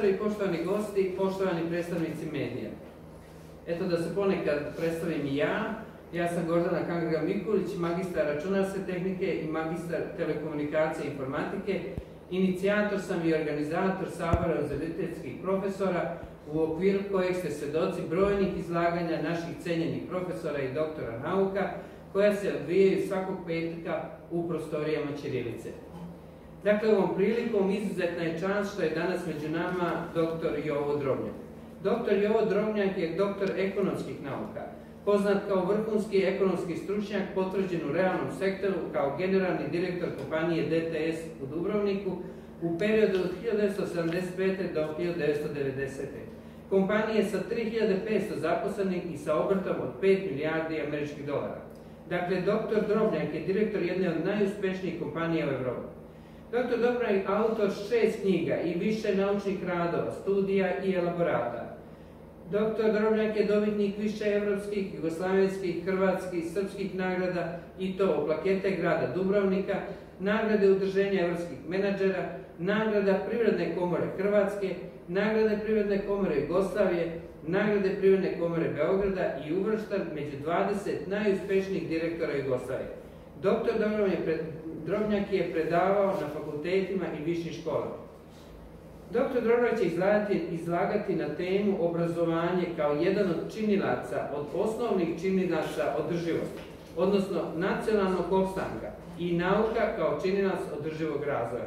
profesori, poštovani gosti, poštovani predstavnici medija. Eto da se ponekad predstavim i ja. Ja sam Gordana Kangrga-Mikulić, magistar računarske tehnike i magistar telekomunikacije i informatike. Inicijator sam i organizator Sabora univerzitetskih profesora u okviru kojeg ste svedoci brojnih izlaganja naših cenjenih profesora i doktora nauka koja se odvijaju svakog petka u prostorijama ćirilice. Dakle, ovom prilikom izuzetna je čast što je danas među nama dr. Jovo Drobnjak. Dr. Jovo Drobnjak je doktor ekonomskih nauka, poznat kao vrhunski ekonomski stručnjak potvrđen u realnom sektoru kao generalni direktor kompanije DTS u Dubrovniku u periodu od 1975. do 1990. Kompanije sa 3500 zaposlenih i sa obrtom od 5 milijardi američkih dolara. Dakle, dr. Drobnjak je direktor jedne od najuspješnijih kompanija u Evropi. Dr. Drobnjak je autor 6 knjiga i više naučnih radova, studija i elaborata. Dr. Drobnjak je dobitnik više evropskih, jugoslavenskih, hrvatskih, srpskih nagrada i to plakete grada Dubrovnika, nagrade Udruženja evropskih menadžera, nagrada Privredne komore Hrvatske, nagrade Privredne komore Jugoslavije, nagrade Privredne komore Beograda i uvršten među 20 najuspješnijih direktora Jugoslavije. Dr. Drobnjak je predavao na fakultetima i višim školama. Dr. Drobnjak će izlagati na temu obrazovanje kao jedan od činilaca, od osnovnih činilaca održivosti, odnosno nacionalnog opstanka i nauka kao činilac održivog razvoja.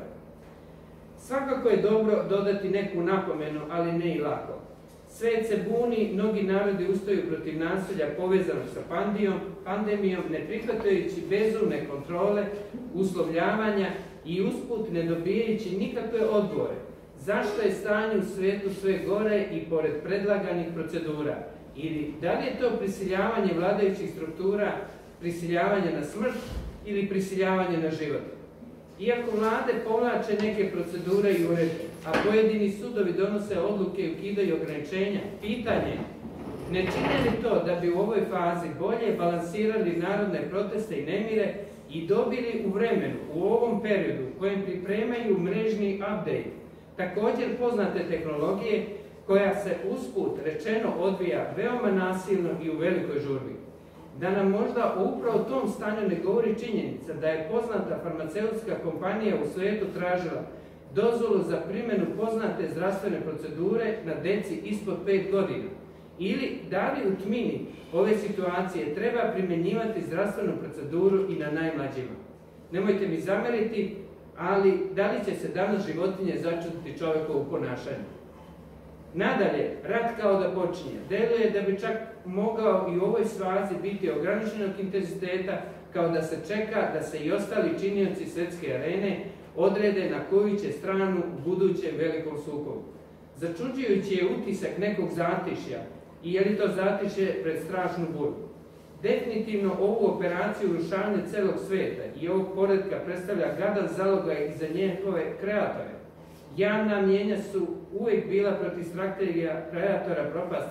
Svakako je dobro dodati neku napomenu, ali ne i lako. Svet se buni, mnogi narodi ustaju protiv nasilja povezanog sa pandemijom, ne prihvatajući bezumne kontrole, uslovljavanja i usput ne dobijajući nikakve odgovore. Zašto je stanje u svijetu sve gore i pored predlaganih procedura? Ili da li je to prisiljavanje vladajućih struktura, prisiljavanje na smrt ili prisiljavanje na život? Iako vlade povlače neke procedure i uredbe, a pojedini sudovi donose odluke i ukidaju ograničenja, pitanje je, ne čine li to da bi u ovoj fazi bolje balansirali narodne proteste i nemire i dobili u vremenu, u ovom periodu u kojem pripremaju mrežni update, također poznate tehnologije koja se usput rečeno odvija veoma nasilno i u velikoj žurbi. Da nam možda o upravo tom stanju ne govori činjenica da je poznata farmaceutska kompanija u svijetu tražila dozvolu za primjenu poznate zdravstvene procedure na deci ispod 5 godina. Ili da li u tmini ove situacije treba primjenjivati zdravstvenu proceduru i na najmlađima. Nemojte mi zameriti, ali da li će se danas životinje začuditi čovjekovu ponašanju? Nadalje, rat kao da počinje. Deluje da bi čak mogao i u ovoj fazi biti ograničenog intenziteta, kao da se čeka da se i ostali činioci svjetske arene odrede na koju će stranu u budućem velikom sukobu. Začuđujući je utisak nekog zatišja i je li to zatišje pred strašnu buru. Definitivno ovu operaciju urušavanja celog svijeta i ovog poretka predstavlja gadan zalogaj za njihove kreatore. Javna mnijenja su uvijek bila protiv strategija kreatora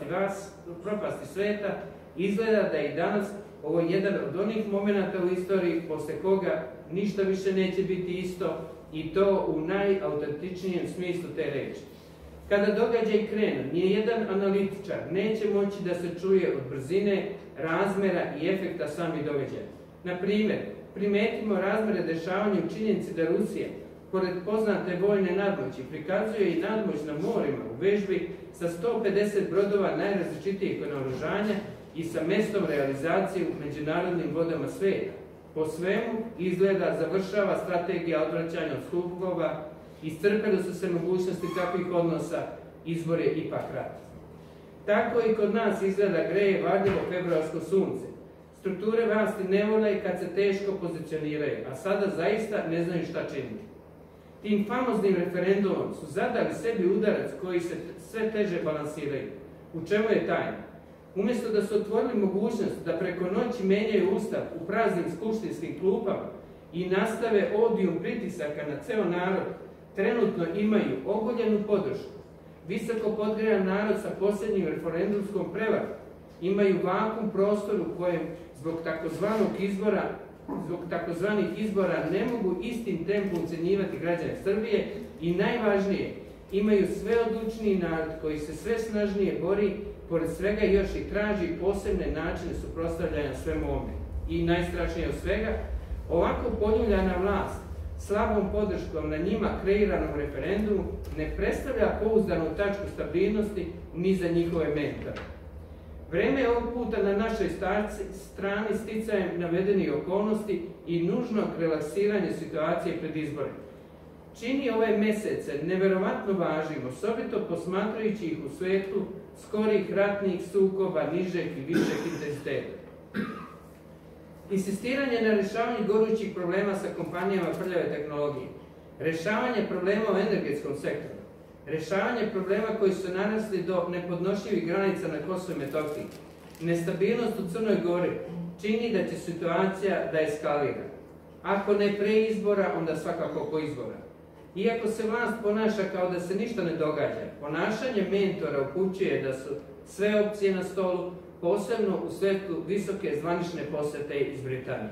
propasti svijeta. Izgleda da je i danas ovo jedan od onih momenata u istoriji posle koga ništa više neće biti isto i to u najautentičnijem smislu te reči. Kada događaj krenu, nijedan analitičar neće moći da se čuje od brzine, razmera i efekta sami događaja. Na primjer, primetimo razmere dešavanja u činjenici da Rusija, pored poznate vojne nadmoći, prikazuje i nadmoć na morima u vežbi sa 150 brodova najrazličitijih naoružanja i sa mestom realizacije u međunarodnim vodama svijeta. Po svemu izgleda završava strategija odvraćanja od sukoba, iscrpele su se mogućnosti takvih odnosa, izbor je ipak rat. Tako i kod nas izgleda greje varljivo februarsko sunce. Strukture vlasti ne vole kad se teško pozicioniraju, a sada zaista ne znaju šta činiti. Tim famoznim referendumom su zadali sebi udarac koji se sve teže balansiraju. U čemu je tajna? Umjesto da su otvorili mogućnost da preko noći menjaju ustav u praznim skupštinskim klupama i nastave odijum pritisaka na ceo narod, trenutno imaju ogoljenu podršku. Visoko podgrejan narod sa posljednjim referendumskom prevarom imaju vakum prostor u kojem zbog takozvanih izbora ne mogu istim tempom ucenjivati građane Srbije i najvažnije, imaju sve odlučniji narod koji se sve snažnije bori, pored svega još i traži posebne načine suprotstavljanja svemu ovome. I najstrašnije od svega, ovako poljuljana vlast, slabom podrškom na njima kreiranom referendumu, ne predstavlja pouzdanu tačku stabilnosti ni za njihove mentore. Vreme je ovog puta na našoj strani sticajem navedenih okolnosti i nužnog relaksiranja situacije pred izbore. Čini ove mesece neverovatno važnim, osobito posmatrajući ih u svetlu skorih ratnih sukoba nižeg i višeg intenziteta. Insistiranje na rešavanju gorućih problema sa kompanijama prljave tehnologije, rešavanje problema u energetskom sektoru, rešavanje problema koji su narasli do nepodnošljivih granica na Kosovu i Metohiji, nestabilnost u Crnoj Gori čini da će situacija da eskalira. Ako ne pre izbora, onda svakako po izbora. Iako se vlast ponaša kao da se ništa ne događa, ponašanje mentora upućuje da su sve opcije na stolu, posebno u svetlu visoke zvanične posete iz Britanije.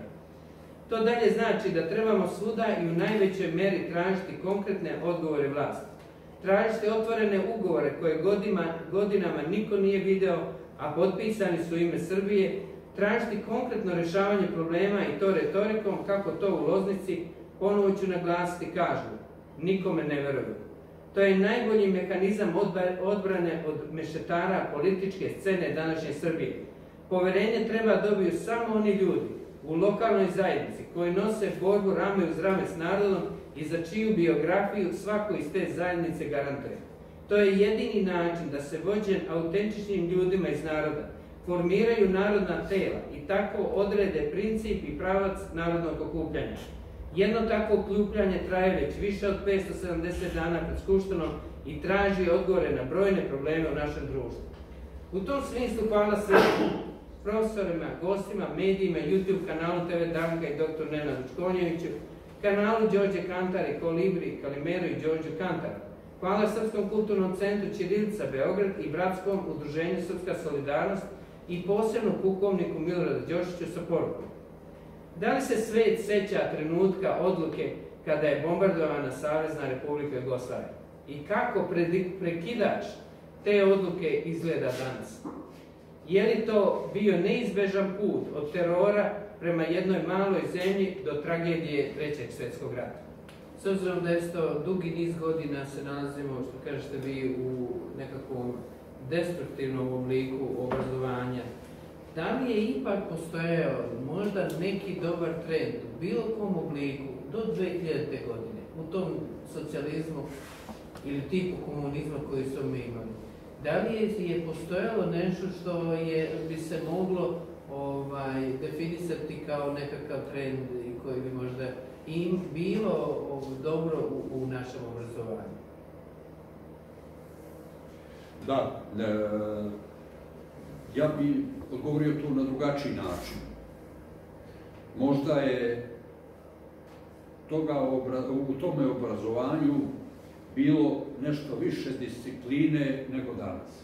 To dalje znači da trebamo svuda i u najvećoj meri tražiti konkretne odgovore vlasti. Tražiti otvorene ugovore koje godinama niko nije video, a potpisani su u ime Srbije, tražiti konkretno rešavanje problema i to retorikom, kako to u Loznici, ponovo ću naglasiti, kažu, nikome ne veruju. To je najbolji mehanizam odbrane od mešetara političke scene današnje Srbije. Poverenje treba dobiju samo oni ljudi u lokalnoj zajednici koji nose borbu rame uz rame s narodom i za čiju biografiju svako iz te zajednice garantuje. To je jedini način da se vođen autentičnim ljudima iz naroda formiraju narodna tela i tako odrede princip i pravac narodnog okupljanja. Jedno takvo okupljanje traje već više od 570 dana pred Skupštinom i traži odgovore na brojne probleme u našem društvu. U tom smislu hvala svim profesorima, gostima, medijima, YouTube kanalu TV Danka i dr. Nenadu Čkonjeviću, kanalu Đorđe Kantare, Kolibri, Kalimeru i Đorđu Kantaru. Hvala Srpskom kulturnom centru Ćirilica Beograd i Bratskom udruženju Srpska solidarnost i posebno pukovniku Miloradu Đošiću sa porukom. Da li se svet seća trenutka odluke kada je bombardovana Savezna Republika Jugoslavija? I kako prekidač te odluke izgleda danas? Je li to bio neizbežan put od terora prema jednoj maloj zemlji do tragedije Trećeg svjetskog rata? S obzirom da je to dugi niz godina se nalazimo, što kažete vi, u nekakvom destruktivnom obliku obrazovanja, da li je ipak postojao možda neki dobar trend u bilo kom obliku do 2000. godine u tom socijalizmu ili tipu komunizma koji smo mi imali? Da li je postojalo nešto što bi se moglo definisati kao nekakav trend i koji bi možda im bilo dobro u našem obrazovanju? Da, ja bih odgovorio to na drugačiji način. Možda je u tome obrazovanju bilo nešto više discipline nego danas.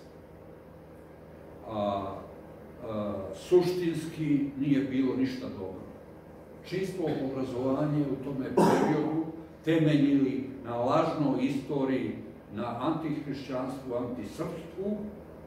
A suštinski nije bilo ništa dobro. Čisto obrazovanje u tome periodu temeljili na lažnoj istoriji, na antihrišćanstvu, antisrpstvu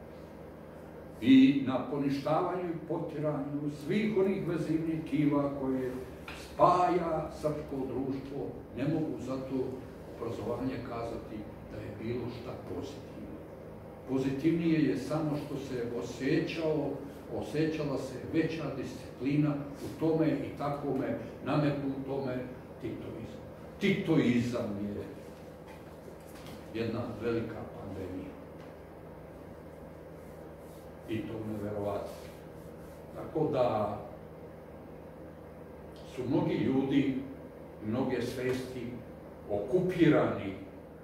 i na poništavanju i potiranju svih onih vezivnih tkiva koje spaja srpsko društvo. Ne mogu zato obrazovanje kazati da je bilo šta pozitivno. Pozitivnije je samo što se osjećala se veća disciplina u tome i takvome nametnutome titoizmu. Titoizam je jedna velika pandemija. I to neverovatno. Tako da su mnogi ljudi, mnoge svesti okupirani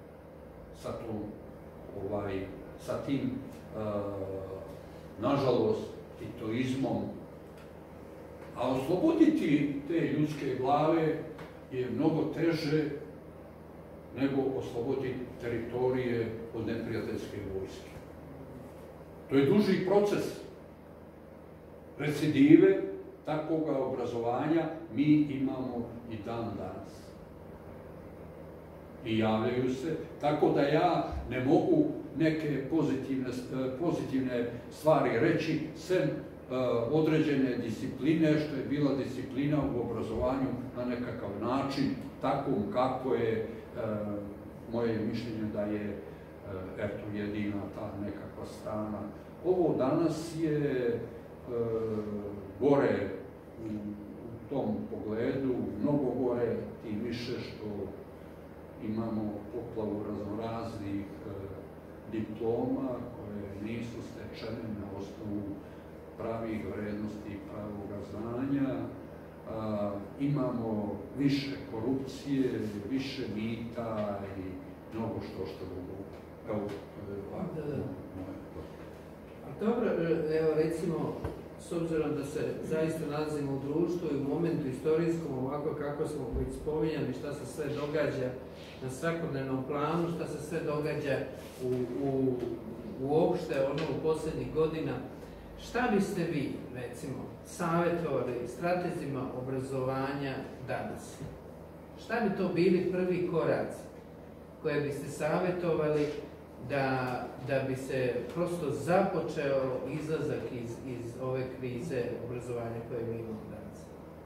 sa tim, nažalost, titoizmom. A osloboditi te ljudske glave je mnogo teže nego osloboditi teritorije od neprijateljske vojske. To je duži proces. Recidive takvoga obrazovanja mi imamo i dan danas. i javljaju se, tako da ja ne mogu neke pozitivne stvari reći, sem određene discipline, što je bila disciplina u obrazovanju na nekakav način, takvom kako je moje mišljenje da je eto jedina ta nekakva strana. Ovo danas je gore u tom pogledu, mnogo gore, tim više što imamo poplavu raznoraznih diploma koje nisu stečene na osnovu pravih vrednosti i pravoga znanja. Imamo više korupcije, više mita i mnogo što drugo. Evo, to je ovako moje. Dobro, evo recimo, s obzirom da se zaista nalazimo u društvu i u momentu istorijskom, ovako kako smo već spominjali, šta se sve događa na svakodnevnom planu, šta se sve događa uopšte u posljednjih godina, šta biste vi, recimo, savjetovali stratezima obrazovanja danas? Šta bi to bili prvi koraci koje biste savjetovali da bi se prosto započeo izlazak iz ove krize obrazovanja koje mi imamo danas?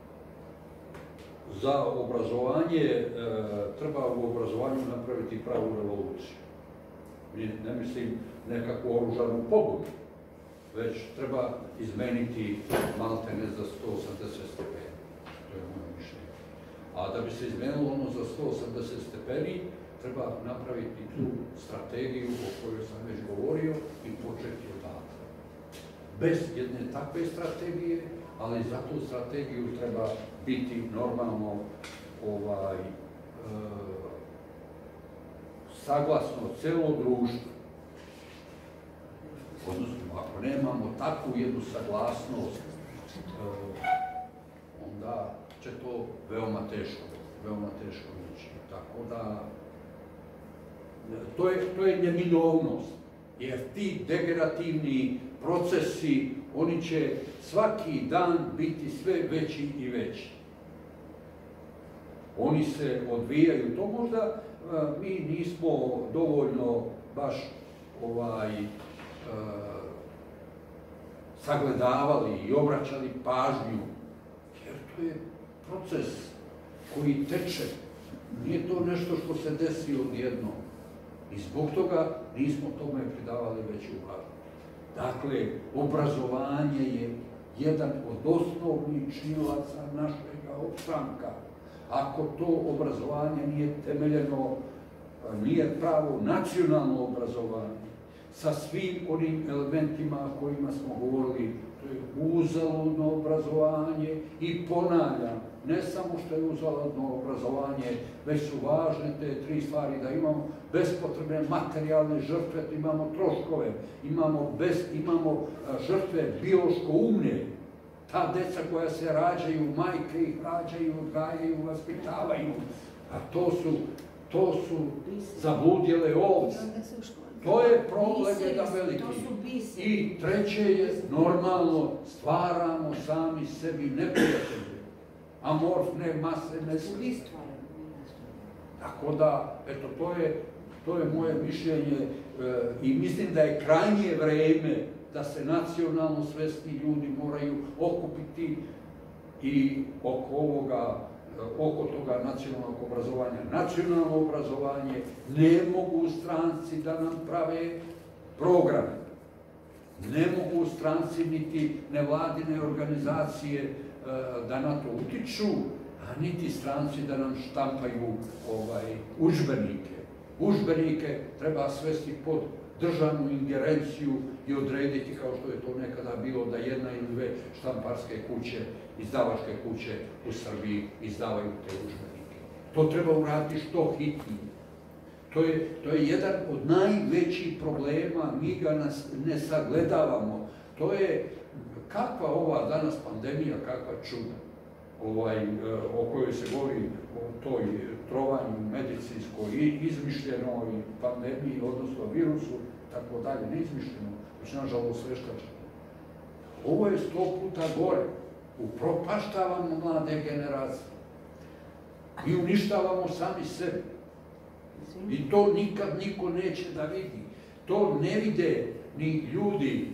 Za obrazovanje treba u obrazovanju napraviti pravu revoluciju. Ne mislim nekakvu oružanu pobunu, već treba izmeniti maltene za 180 stepeni. To je moje mišljenje. A da bi se izmenilo ono za 180 stepeni, treba napraviti tu strategiju o kojoj sam već govorio i početi odatle. Bez jedne takve strategije, ali za tu strategiju treba biti normalno saglasno celo društvo. Odnosno, ako nemamo takvu jednu saglasnost, onda će to veoma teško ići. Tako da, to je neminovnost, jer ti degenerativni procesi, oni će svaki dan biti sve veći i veći. Oni se odvijaju, to možda mi nismo dovoljno baš sagledavali i obraćali pažnju, jer to je proces koji teče, nije to nešto što se desi odjednom. I zbog toga nismo tome pridavali veću važnost. Dakle, obrazovanje je jedan od osnovnih činilaca našega opstanka. Ako to obrazovanje nije temeljeno, nije pravo nacionalno obrazovanje, sa svim onim elementima o kojima smo govorili, to je uzaludno obrazovanje i ponavljam, ne samo što je uzaludno obrazovanje, već su važne te tri stvari, da imamo bespotrebne materijalne žrtve, imamo troškove, imamo žrtve biološko umne, ta deca koja se rađaju, majke ih rađaju, odgajaju, vaspitavaju, a to su zabludjele ovce. To je problem jedan veliki. I treće je, normalno, stvaramo sami sebi neprijatelje, amorfne mase nesvijesti. Tako da, eto, to je moje mišljenje i mislim da je krajnje vreme da se nacionalno svesni ljudi moraju okupiti i oko toga nacionalnog obrazovanja. Nacionalno obrazovanje ne mogu stranci da nam prave programe. Ne mogu stranci niti nevladine organizacije da na to utiču, a niti stranci da nam štampaju udžbenike. Udžbenike treba svesti pod državnu ingerenciju i odrediti, kao što je to nekada bilo, da jedna ili dve štamparske kuće, izdavačke kuće u Srbiji izdavaju te udžbenike. To treba uraditi što hitnije. To je jedan od najvećih problema, mi ga ne sagledavamo. To je kakva ova danas pandemija, kakva čuda, o kojoj se govori, o toj trovanju medicinskoj, izmišljenoj pandemiji, odnosno virusu, tako dalje, ne izmišljeno, već nažalost veštačeno. Ovo je 100 puta gore. Upropaštavamo mlade generacije. Mi uništavamo sami sebe. I to nikad niko neće da vidi. To ne vide ni ljudi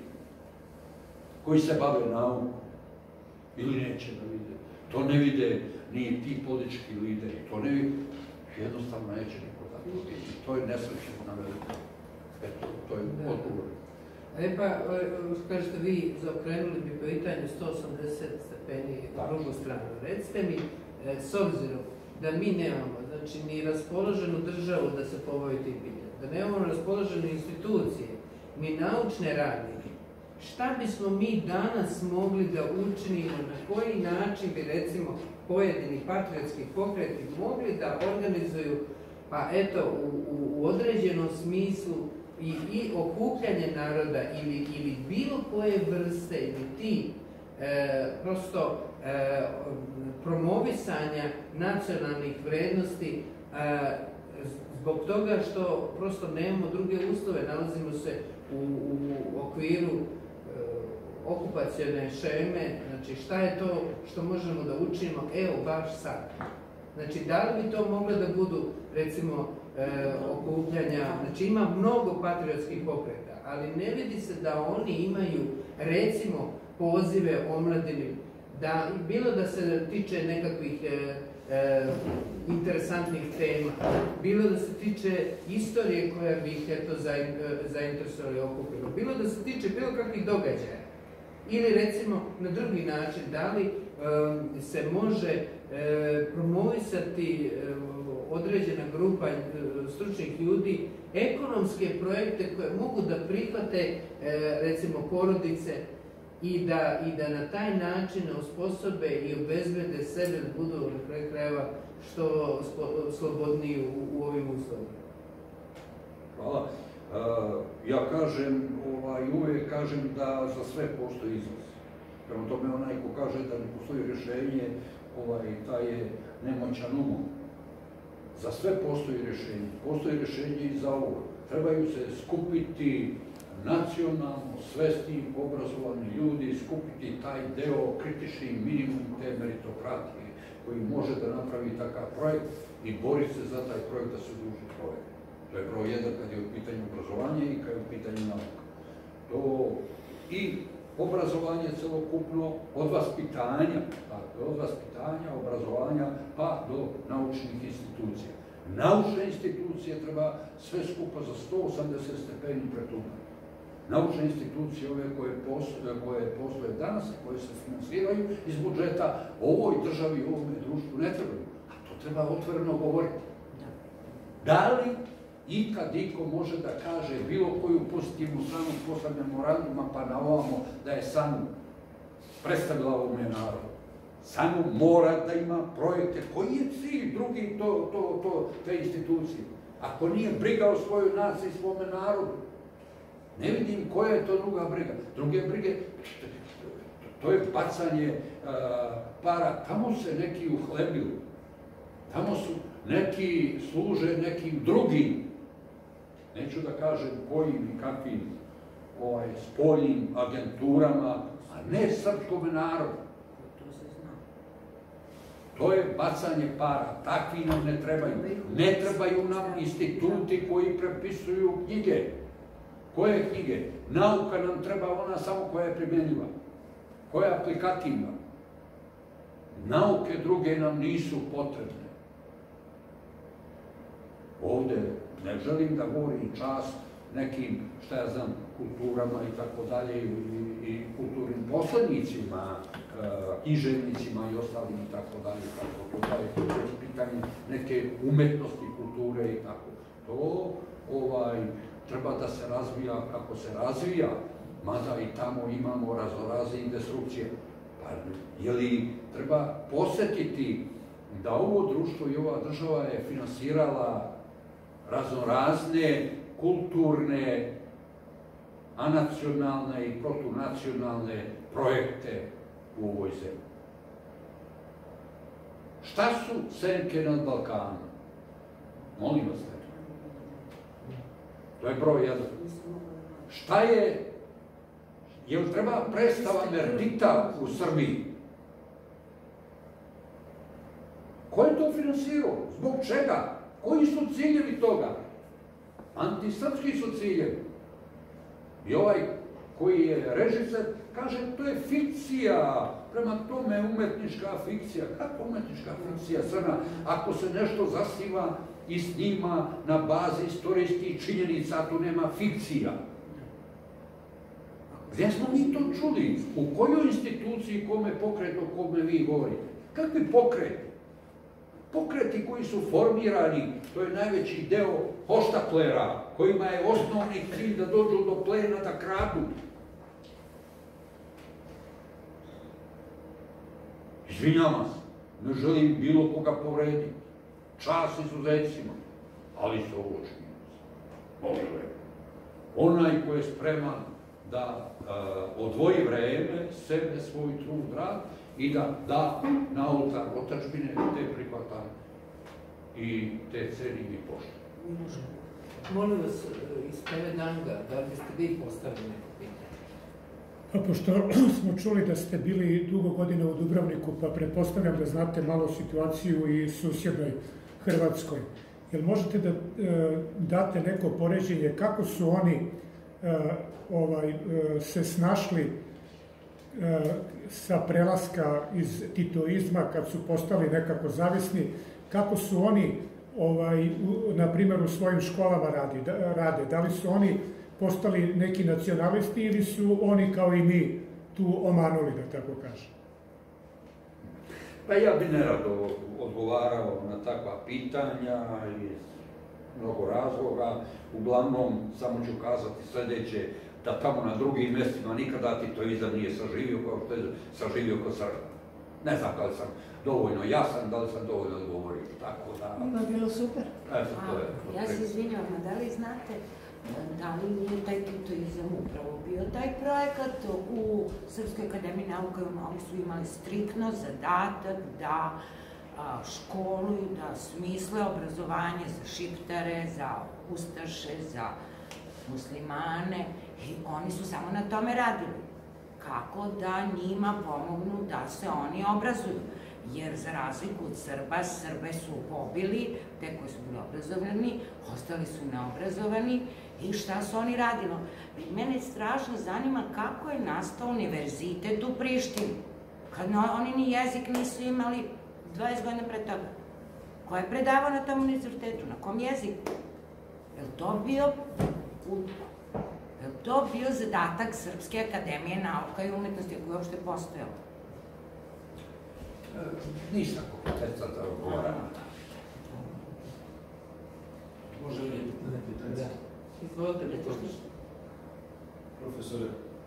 koji se bave naukom. Ili neće da vide. To ne vide ni ti politički lideri. To ne vide. Jednostavno neće niko da to vidi. To je nesrećno na veliko. Eto, to je odgovor. Pa, kažete vi, zaokrenuli bi pitanje 180 stepeni u drugu stranu. Recite mi, s obzirom da mi nemamo, znači, ni raspoloženu državu da se pobavi tim pitanjem, da nemamo raspoložene institucije, ni naučne radnike, šta bismo mi danas mogli da učinimo, na koji način bi, recimo, pojedini patriotski pokreti mogli da organizuju, pa eto, u određenom smislu i okupljanje naroda ili bilo koje vrste ili ti prosto promovisanja nacionalnih vrednosti zbog toga što prosto nemamo druge uslove, nalazimo se u okviru okupacione šeme, znači šta je to što možemo da učinimo, evo baš sad. Znači, da li bi to moglo da budu, recimo, okupljanja, znači ima mnogo patriotskih pokreta, ali ne vidi se da oni imaju, recimo, pozive omladini, da, bilo da se tiče nekakvih interesantnih tema, bilo da se tiče istorije koja bi ih eto zainteresovali, okupilo, bilo da se tiče bilo kakvih događaja. Ili recimo na drugi način, da li se može promovisati određena grupa stručnih ljudi ekonomske projekte koje mogu da prihvate recimo porodice i da na taj način osposobe i obezbede sebe da budu na kraju krajeva što slobodniji u ovim uslovima. Hvala. Ja kažem, uvijek kažem da za sve postoji izlaz. Prema tome onaj ko kaže da ne postoji rješenje, taj je nemoćan umom. Za sve postoji rješenje. Postoji rješenje i za ovo. Trebaju se skupiti nacionalno svesni, obrazovani ljudi, skupiti taj deo, kritični minimum te meritokratije koji može da napravi takav projekt i bori se za taj projekt da se duži projekt. To je broj jedan kad je u pitanju obrazovanja i kad je u pitanju nauka. To i obrazovanje celokupno od vaspitanja, obrazovanja pa do naučnih institucija. Naučne institucije treba sve skupa za 180 stepeni pretumati. Naučne institucije ove koje postoje danas, koje se finansiraju iz budžeta, ovoj državi, ovome društvu ne trebaju. A to treba otvoreno govoriti. Da li ikad iko može da kaže bilo koju pozitivnu stranu posle memoranduma pa na ovamo da je samo predstavila ovome narodu? Samo mora da ima projekte. Koji je cilj drugi te institucije? Ako nije briga o svojoj naciji i svome narodu, ne vidim koja je to druga briga. Druge brige, to je bacanje para. Tamo se neki uhlebili. Tamo su neki služe nekim drugim, neću da kažem kojim i kakvim spoljnim agenturama, a ne srpskome narodu. To je bacanje para. Takvi nam ne trebaju. Ne trebaju nam instituti koji prepisuju knjige. Koje knjige? Nauka nam treba ona samo koja je primjenjiva, koja je aplikativna. Nauke druge nam nisu potrebne. Ovde ne želim da govorim čast nekim, šta ja znam, kulturama i tako dalje, i kulturnim poslednicima, književnicima i ostalim i tako dalje, to je pitanje neke umetnosti, kulture i tako. To treba da se razvija kako se razvija, mada i tamo imamo raznorazne destrukcije. Pa, je li treba posjetiti da ovo društvo i ova država je finansirala raznorazne kulturne, anacionalne i protunacionalne projekte u ovoj zemlji. Šta su senke nad Balkanom? Molim vas ne. To je broj jedan. Šta je, jel treba predstava Merdita u Srbiji? Ko je to finansirao? Zbog čega? Koji su ciljevi toga? Antisrpski su ciljevi. I ovaj koji je režiser kaže to je fikcija, prema tome umetnička fikcija. Kako umetnička fikcija crna ako se nešto zasniva i snima na bazi istorijskih činjenica, tu nema fikcija? Gdje smo mi to čuli? U kojoj instituciji, kome pokretu, o kome vi govorite? Kakvi pokreti? Pokreti koji su formirani, to je najveći deo hoštaplera, kojima je osnovni cilj da dođu do plena, da kradu. Izvinjavam se, ne želim bilo koga povrediti. Čast izuzecima, ali su ovo činjenice. Onaj ko je spreman da odvoji vreme, sebe, svoj trud, rad i da da na oltar otadžbine, te prihvatam i te cenim i poštujem. Molim vas, iz TV Danga, da li biste vi postavili neko pitanje? Pa pošto smo čuli da ste bili dugo godina u Dubrovniku, pa pretpostavljam da znate malo situaciju i susjednoj Hrvatskoj. Jel možete da date neko poređenje kako su oni se snašli sa prelaska iz titoizma kad su postali nekako zavisni, kako su oni, na primjer, u svojim školama rade? Da li su oni postali neki nacionalisti ili su oni kao i mi tu omanuli, da tako kažem? Pa ja bi nerado odgovarao na takva pitanja iz mnogo razloga. Uglavnom, samo ću kazati sljedeće, da tamo na drugim mjestima nikada titoizam nije saživio kao što je saživio kod Srba. Ne znam da li sam dovoljno jasan, da li sam dovoljno odgovorio, tako da... Ima bilo super. Ja se izvinjavam, da li znate da li nije taj titoizam upravo bio taj projekat u Srpskoj akademiji nauka, oni su imali striktno zadatak da školuju, da smisle obrazovanje za šiptare, za ustaše, za muslimane i oni su samo na tome radili. Kako da njima pomognu da se oni obrazuju. Jer za razliku od Srba, Srbe su pobili, te koji su bili obrazovani, ostali su neobrazovani i šta su oni radili. Mene strašno zanima kako je nastao univerzitet u Prištini, kad oni ni jezik nisu imali 20 godina pre toga. Ko je predavao na tom univerzitetu? Na kom jeziku? Je li to bio zadatak Srpske akademije nauka i umetnosti koja je uopšte postojala? Nisam kompetentan da odgovaram. Može li pitanje? Da. Izvolite mi to. Profesore,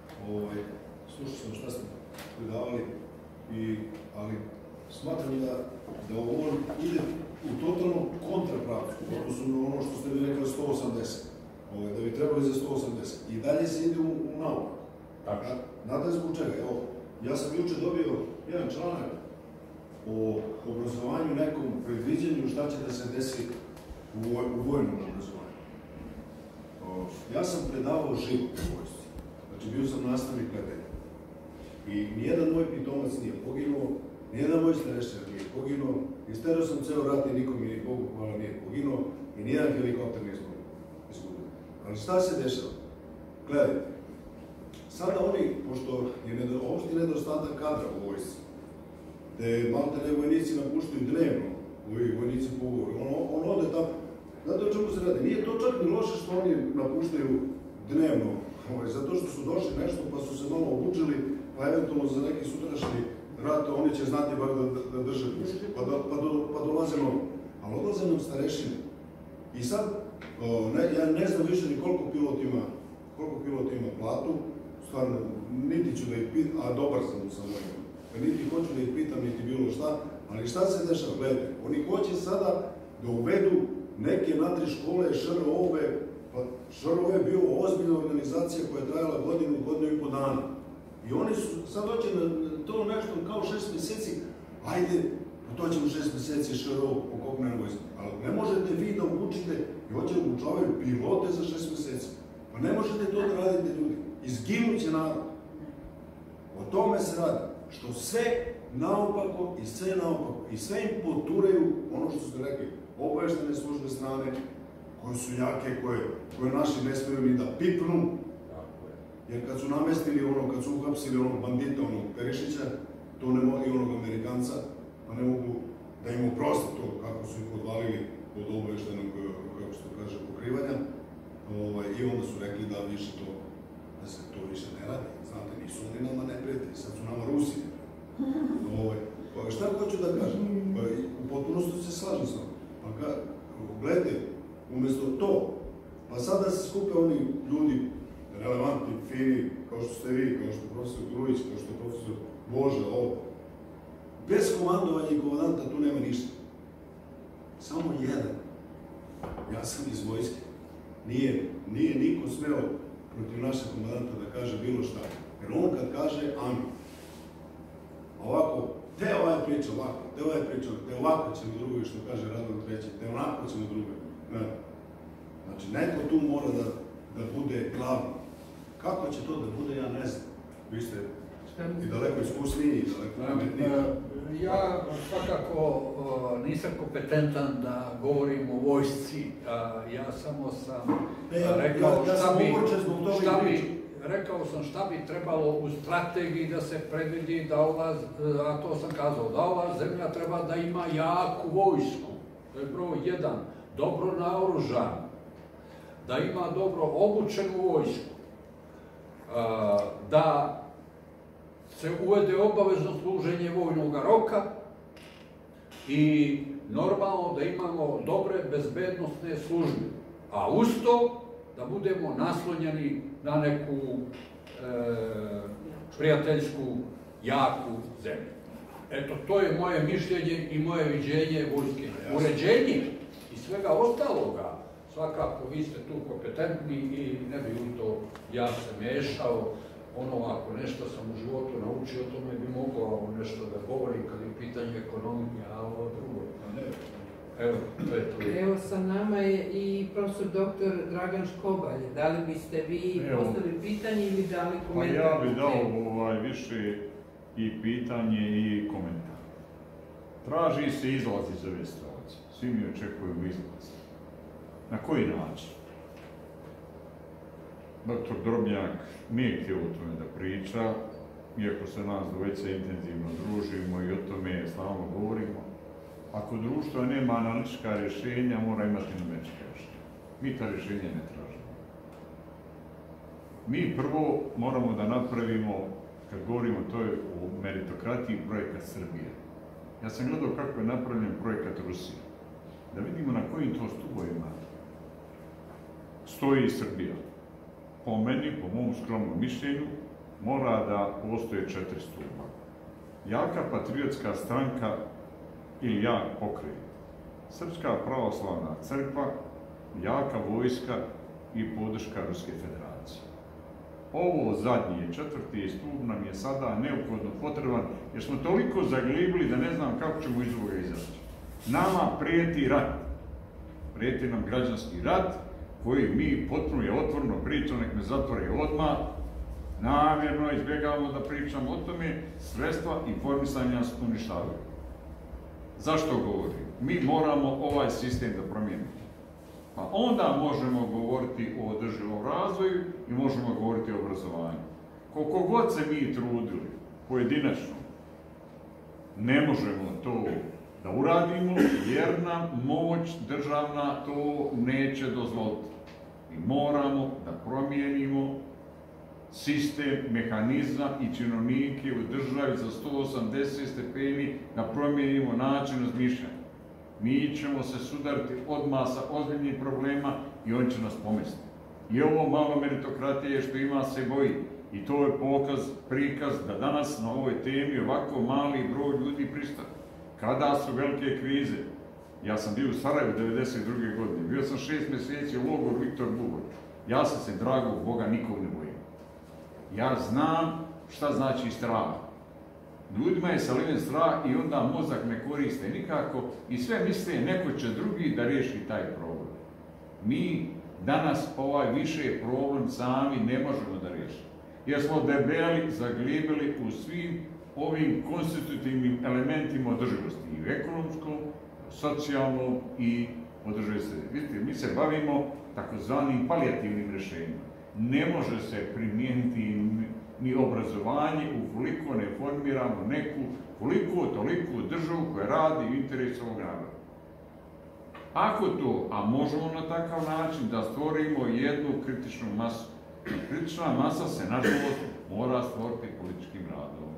slušao sam šta ste predavali, ali smatram da ovo ide u totalno kontrapravcu, odnosno na ono što ste vi rekli 180, da bi trebali za 180. I dalje se ide u nauku. Znate zbog čega? Evo, ja sam juče dobio jedan članak o obrazovanju, nekom predviđenju šta će da se desi u vojnom obrazovanju. Ja sam predavao život u vojsci. Znači, bio sam nastavnik pletenja. I nijedan moj pitomac nije poginuo, nijedan moj starešćar nije poginuo, isterao sam ceo rat i nikom je, Bogu hvala, nije poginuo i nijedan helikopter nije izgubio. Ali šta se dešava? Gledajte, sada oni, pošto je opšti nedostatak kadra u vojsci, gde malte ne vojnici napuštaju dnevno, ovi vojnici po ugovoru, on ode tamo. Znate o čemu se radi? Nije to čak ni loše što oni napuštaju dnevno, zato što su došli nešto pa su se malo obučili, pa eventualno za neki sutrašnji rat oni će znati bar da drže pušku, pa dolaze novi. Ali odlaze nam starešine. I sad, ja ne znam više ni koliko pilot ima platu, stvarno, niti ću da ih pitam, a dobar sam sa mojim. Niti hoću da ih pitam, niti bilo šta, ali šta se dešava? Gledajte, oni hoće sada da uvedu neke nadri škole, ŠRO-ove, pa ŠRO je bio ozbiljna organizacija koja je trajala godinu i po dana. I oni su, sad hoće na to nešto kao 6 mjeseci, ajde, to ćemo 6 mjeseci ŠRO po kopnenoj vojsci. Ali ne možete vi da učite i hoće da učavaju pilote za 6 mjeseci. Pa ne možete to da radite, ljudi. Izginuće narod. O tome se radi. Što sve naopako i sve naopako. I sve im poturaju ono što ste rekli. obaveštene službe strane, koje su jake, koje naši ne smiju ni da pipnu. Jer kad su namestili ono, kad su uhapsili onog bandita, onog Perišića, i onog Amerikanca, pa ne mogu da im oproste to kako su ih odvalili od obaveštenog, kako se to kaže, pokrivanja. I onda su rekli da više to, da se to više ne radi. Znate, nisu oni nama neprijatelji, sad su nama Rusi. Šta hoću da kažem? U potpunosti se slažem s vama. Pa gledajte, umjesto to, pa sad da se skupe oni ljudi relevantni, fini, kao što ste vi, kao što je profesor Grujić, kao što je profesor Boža, ovo. Bez komandovanja i komandanta tu nema ništa. Samo jedan. Ja sam iz vojske. Nije niko smeo protiv našeg komandanta da kaže bilo šta. Jer on kad kaže amin. Ovako, te ovaj priča ovako, te ovaj priča, te ovako ćemo drugo, što kaže Radovan Treći, te onako ćemo drugo. Znači, neko tu mora da bude glavni. Kako će to da bude, ja ne znam. Vi ste i daleko iskusniji, i daleko pametniji. Ja svakako nisam kompetentan da govorim o vojsci. Ja samo sam rekao šta bi trebalo u strategiji da se predvidi da a to sam kazao, da ova zemlja treba da ima jaku vojsku. To je broj 1. Dobro naoružan. Da ima dobro obučenu vojsku. Da se uvede obavezno služenje vojnog roka i normalno da imamo dobre bezbednosne službe, a uz to da budemo naslonjeni na neku prijateljsku, jaku zemlju. Eto, to je moje mišljenje i moje viđenje vojske. Uređenje i svega ostaloga, svakako vi ste tu kompetentni i ne bi u to ja se mešao. Ako nešto sam u životu naučio, o tome bi mogao nešto da govorim kad je u pitanju ekonomije, a ovo drugo. Evo, to je to. Evo, sa nama je i profesor doktor Dragan Škobalj. Da li biste vi postavili pitanje ili dali komentar? Pa ja bih dao više i pitanje i komentar. Traži se izlaz iz ove situacije. Svi mi očekujemo izlaz. Na koji način? Doktor Drobnjak nije htio o tome da priča, iako se nas dvojica intenzivno družimo i o tome stalno govorimo. Ako društvo nema analitička rješenja, mora imati numerička rješenja. Mi ta rješenja ne tražimo. Mi prvo moramo da napravimo, kad govorimo to je o meritokratiji, projekat Srbije. Ja sam gledao kako je napravljen projekat Rusije. Da vidimo na kojim to stubovima stoji Srbija. Po meni, po mom skromnom mišljenju, mora da postoje 4 stupa. Jaka patriotska stranka ili jak pokret. Srpska pravoslavna crkva, jaka vojska i podrška Ruske federacije. Ovo zadnje, 4. stup nam je sada neophodno potreban, jer smo toliko zaglibili da ne znam kako ćemo iz ovoga izaći. Nama prijeti rat. Prijeti nam građanski rat, koji mi potpuno je otvoreno pričamo, nek me zatvore odmah, namjerno izbjegavamo da pričamo o tome, sredstva informisanja nas uništavaju. Zašto govorim? Mi moramo ovaj sistem da promijenimo. Pa onda možemo govoriti o održivom razvoju i možemo govoriti o obrazovanju. Koliko god se mi trudili, pojedinačno, ne možemo to da uradimo, jer nam moć državna to neće dozvoliti. Mi moramo da promijenimo sistem, mehanizam i činovnike u državi za 180 stepeni, da promijenimo način razmišljanja. Mi ćemo se sudariti odmah sa ozbiljnim problema i on će nas pomesti. I ovo malo meritokratije što ima se boji. I to je prikaz da danas na ovoj temi ovako mali broj ljudi pristane. Kada su velike krize, ja sam bio u Sarajevu 1992. godine, bio sam 6 mjeseci u logoru Viktor Bugoj. Ja sam se, dragog Boga, nikog ne bojim. Ja znam šta znači strah. Ljudima je saliven strah i onda mozak ne koriste nikako i sve misle neko će drugi da riješi taj problem. Mi danas ovaj više problem sami ne možemo da riješimo. Jer smo debeli, zaglibili u svim ovim konstitutivnim elementima održivosti i u ekonomskom, socijalnom i održaju se. Vidite, mi se bavimo takozvanim palijativnim rješenjima. Ne može se primijeniti ni obrazovanje ukoliko ne formiramo neku toliko državu koja radi u interesu ovog naroda. Ako to, a možemo na takav način da stvorimo jednu kritičnu masu, kritična masa se, nažalost, mora stvoriti političkim radom.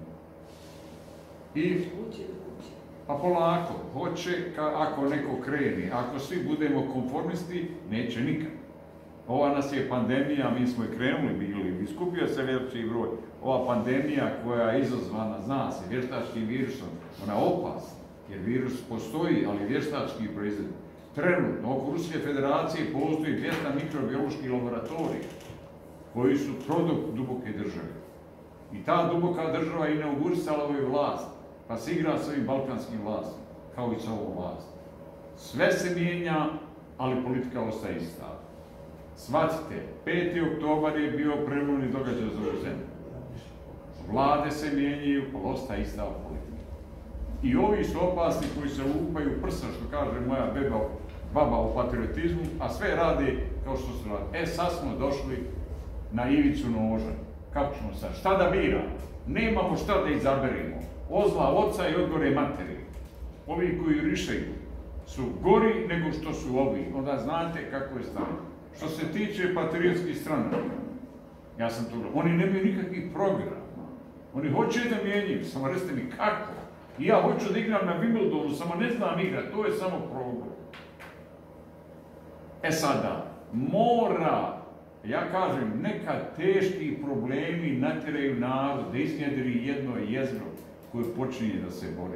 I pa polako, hoće, ako neko kreni, ako svi budemo konformisti, neće nikad. Ova nas je pandemija, mi smo i krenuli bili, iskupio se veliki broj. Ova pandemija koja je izazvana, zna se, vještačkim virusom, ona je opasna, jer virus postoji, ali vještački proizvod. Trenutno, oko Ruske federacije postoji 200 mikrobioloških laboratorija, koji su produkt duboke države. I ta duboka država je inaugurisala ovu vlast, pa se igra s ovim balkanskim vlastima, kao i sa ovom vlastom. Sve se mijenja, ali politika ostaje ista. Shvatite, 5. oktobar je bio prelomni događaj za ovu zemlju. Vlade se mijenjaju, ali ostaje ista politika. I ovi su opasni koji se lupaju prsa, što kaže moja baba u patriotizmu, a sve rade kao što se radi. Sad smo došli na ivicu noža. Kako ćemo sad? Šta da biramo? Nemamo šta da izaberemo. Ozla oca i odgore materi. Ovi koji rišaju su gori nego što su ovi. Onda znate kako je stanje. Što se tiče patriotskih stranaka, ja sam to gledao, oni nemaju nikakvih programa. Oni hoće da mijenjaju, samo recite mi kako. I ja hoću da igram na Wimbledonu, samo ne znam igrati, to je samo program. Sada, mora, ja kažem, nekad teški problemi natjeraju narod da iznjedri jedno jezgro koje počinje da se bori.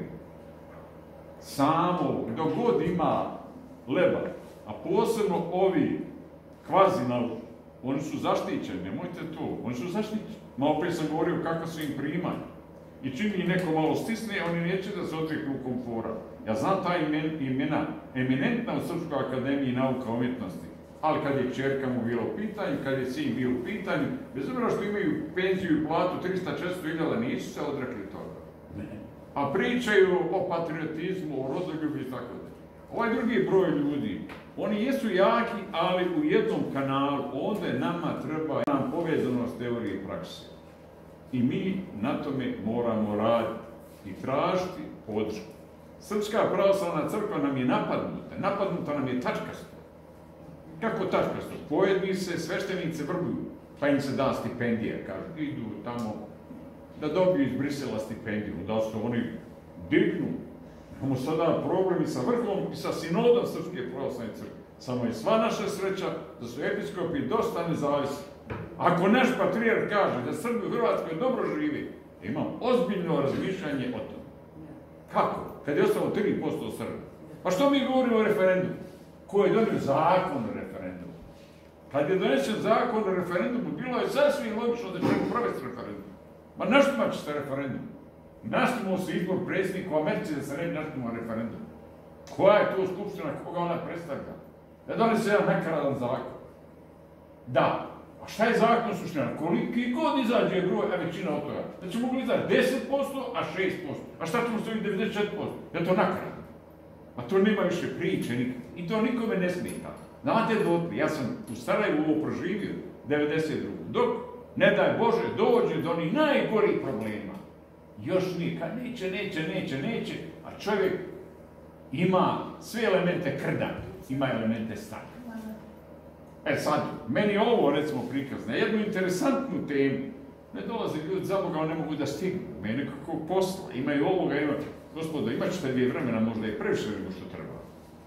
Samo, dok god ima leba, a posebno ovi kvazi-naučni, oni su zaštićeni, nemojte to, oni su zaštićeni. Malo prije sam govorio kako su im primanje. I čim ih neko malo stisne, oni neće da se odviknu komfora. Ja znam ta imena, eminentna u Srpskoj akademiji nauka umjetnosti, ali kad je kćerka mu bila u pitanju, kad je sin bio u pitanju, bez obzira što imaju penziju i platu 300-400 nisu se odrekli toga. A pričaju o patriotizmu, o rodoljublju i tako da. Ovaj drugi broj ljudi, oni jesu jaki, ali u jednom kanalu, onda nama treba povezanost teorije i prakse. I mi na tome moramo raditi i tražiti podršku. Srpska pravoslavna crkva nam je napadnuta nam je tačkasto. Kako tačkasto? Pojedini se sveštenice vrbuju, pa im se da stipendija, kažu, idu tamo da dobiju iz Brisela stipendiju, da se oni dignu. Imamo sada problemi sa vrhom i sa sinodom Srpske pravoslavne crkve. Samo je sva naša sreća da su episkopi dosta nezavisni. Ako naš patrijarh kaže da Srbi u Hrvatskoj dobro živi, imam ozbiljno razmišljanje o tom. Kako? Kad je ostalo 3% Srba. Pa što mi govorimo o referendumu? Ko je donio zakon o referendumu? Kad je donesen zakon o referendumu, bilo je sasvim logično da ćemo provesti referendum. Ma naštima će se referendum? Naštimao se izbor predsjednika u Americi da se ne naštimao referendum. Koja je to skupština, koga ona predstavlja? Da donese jedan nakaradan zakon. Da. A šta je zakon suština? Koliki god izađe broj, a većina od toga? Da će mogli izaći 10%, a 6%. A šta ćemo s ovih 94%? Je to nakaradno? A to nema više priče nikad. I to nikome ne smeta. Znate dotle, ja sam u Sarajevu ovo proživio, 92. Dok, ne daj Bože, dođe do onih najgorih problema. Još nikad neće, a čovjek ima sve elemente krda, ima elemente stanja. Sad, meni je ovo, recimo, prikaz na jednu interesantnu temu. Ne dolaze ljudi, za Boga, ne mogu da stignu. Meni nekako posla, imaju ovoga, gospodo, imat ćete 2 vremena, možda je previše nego što treba.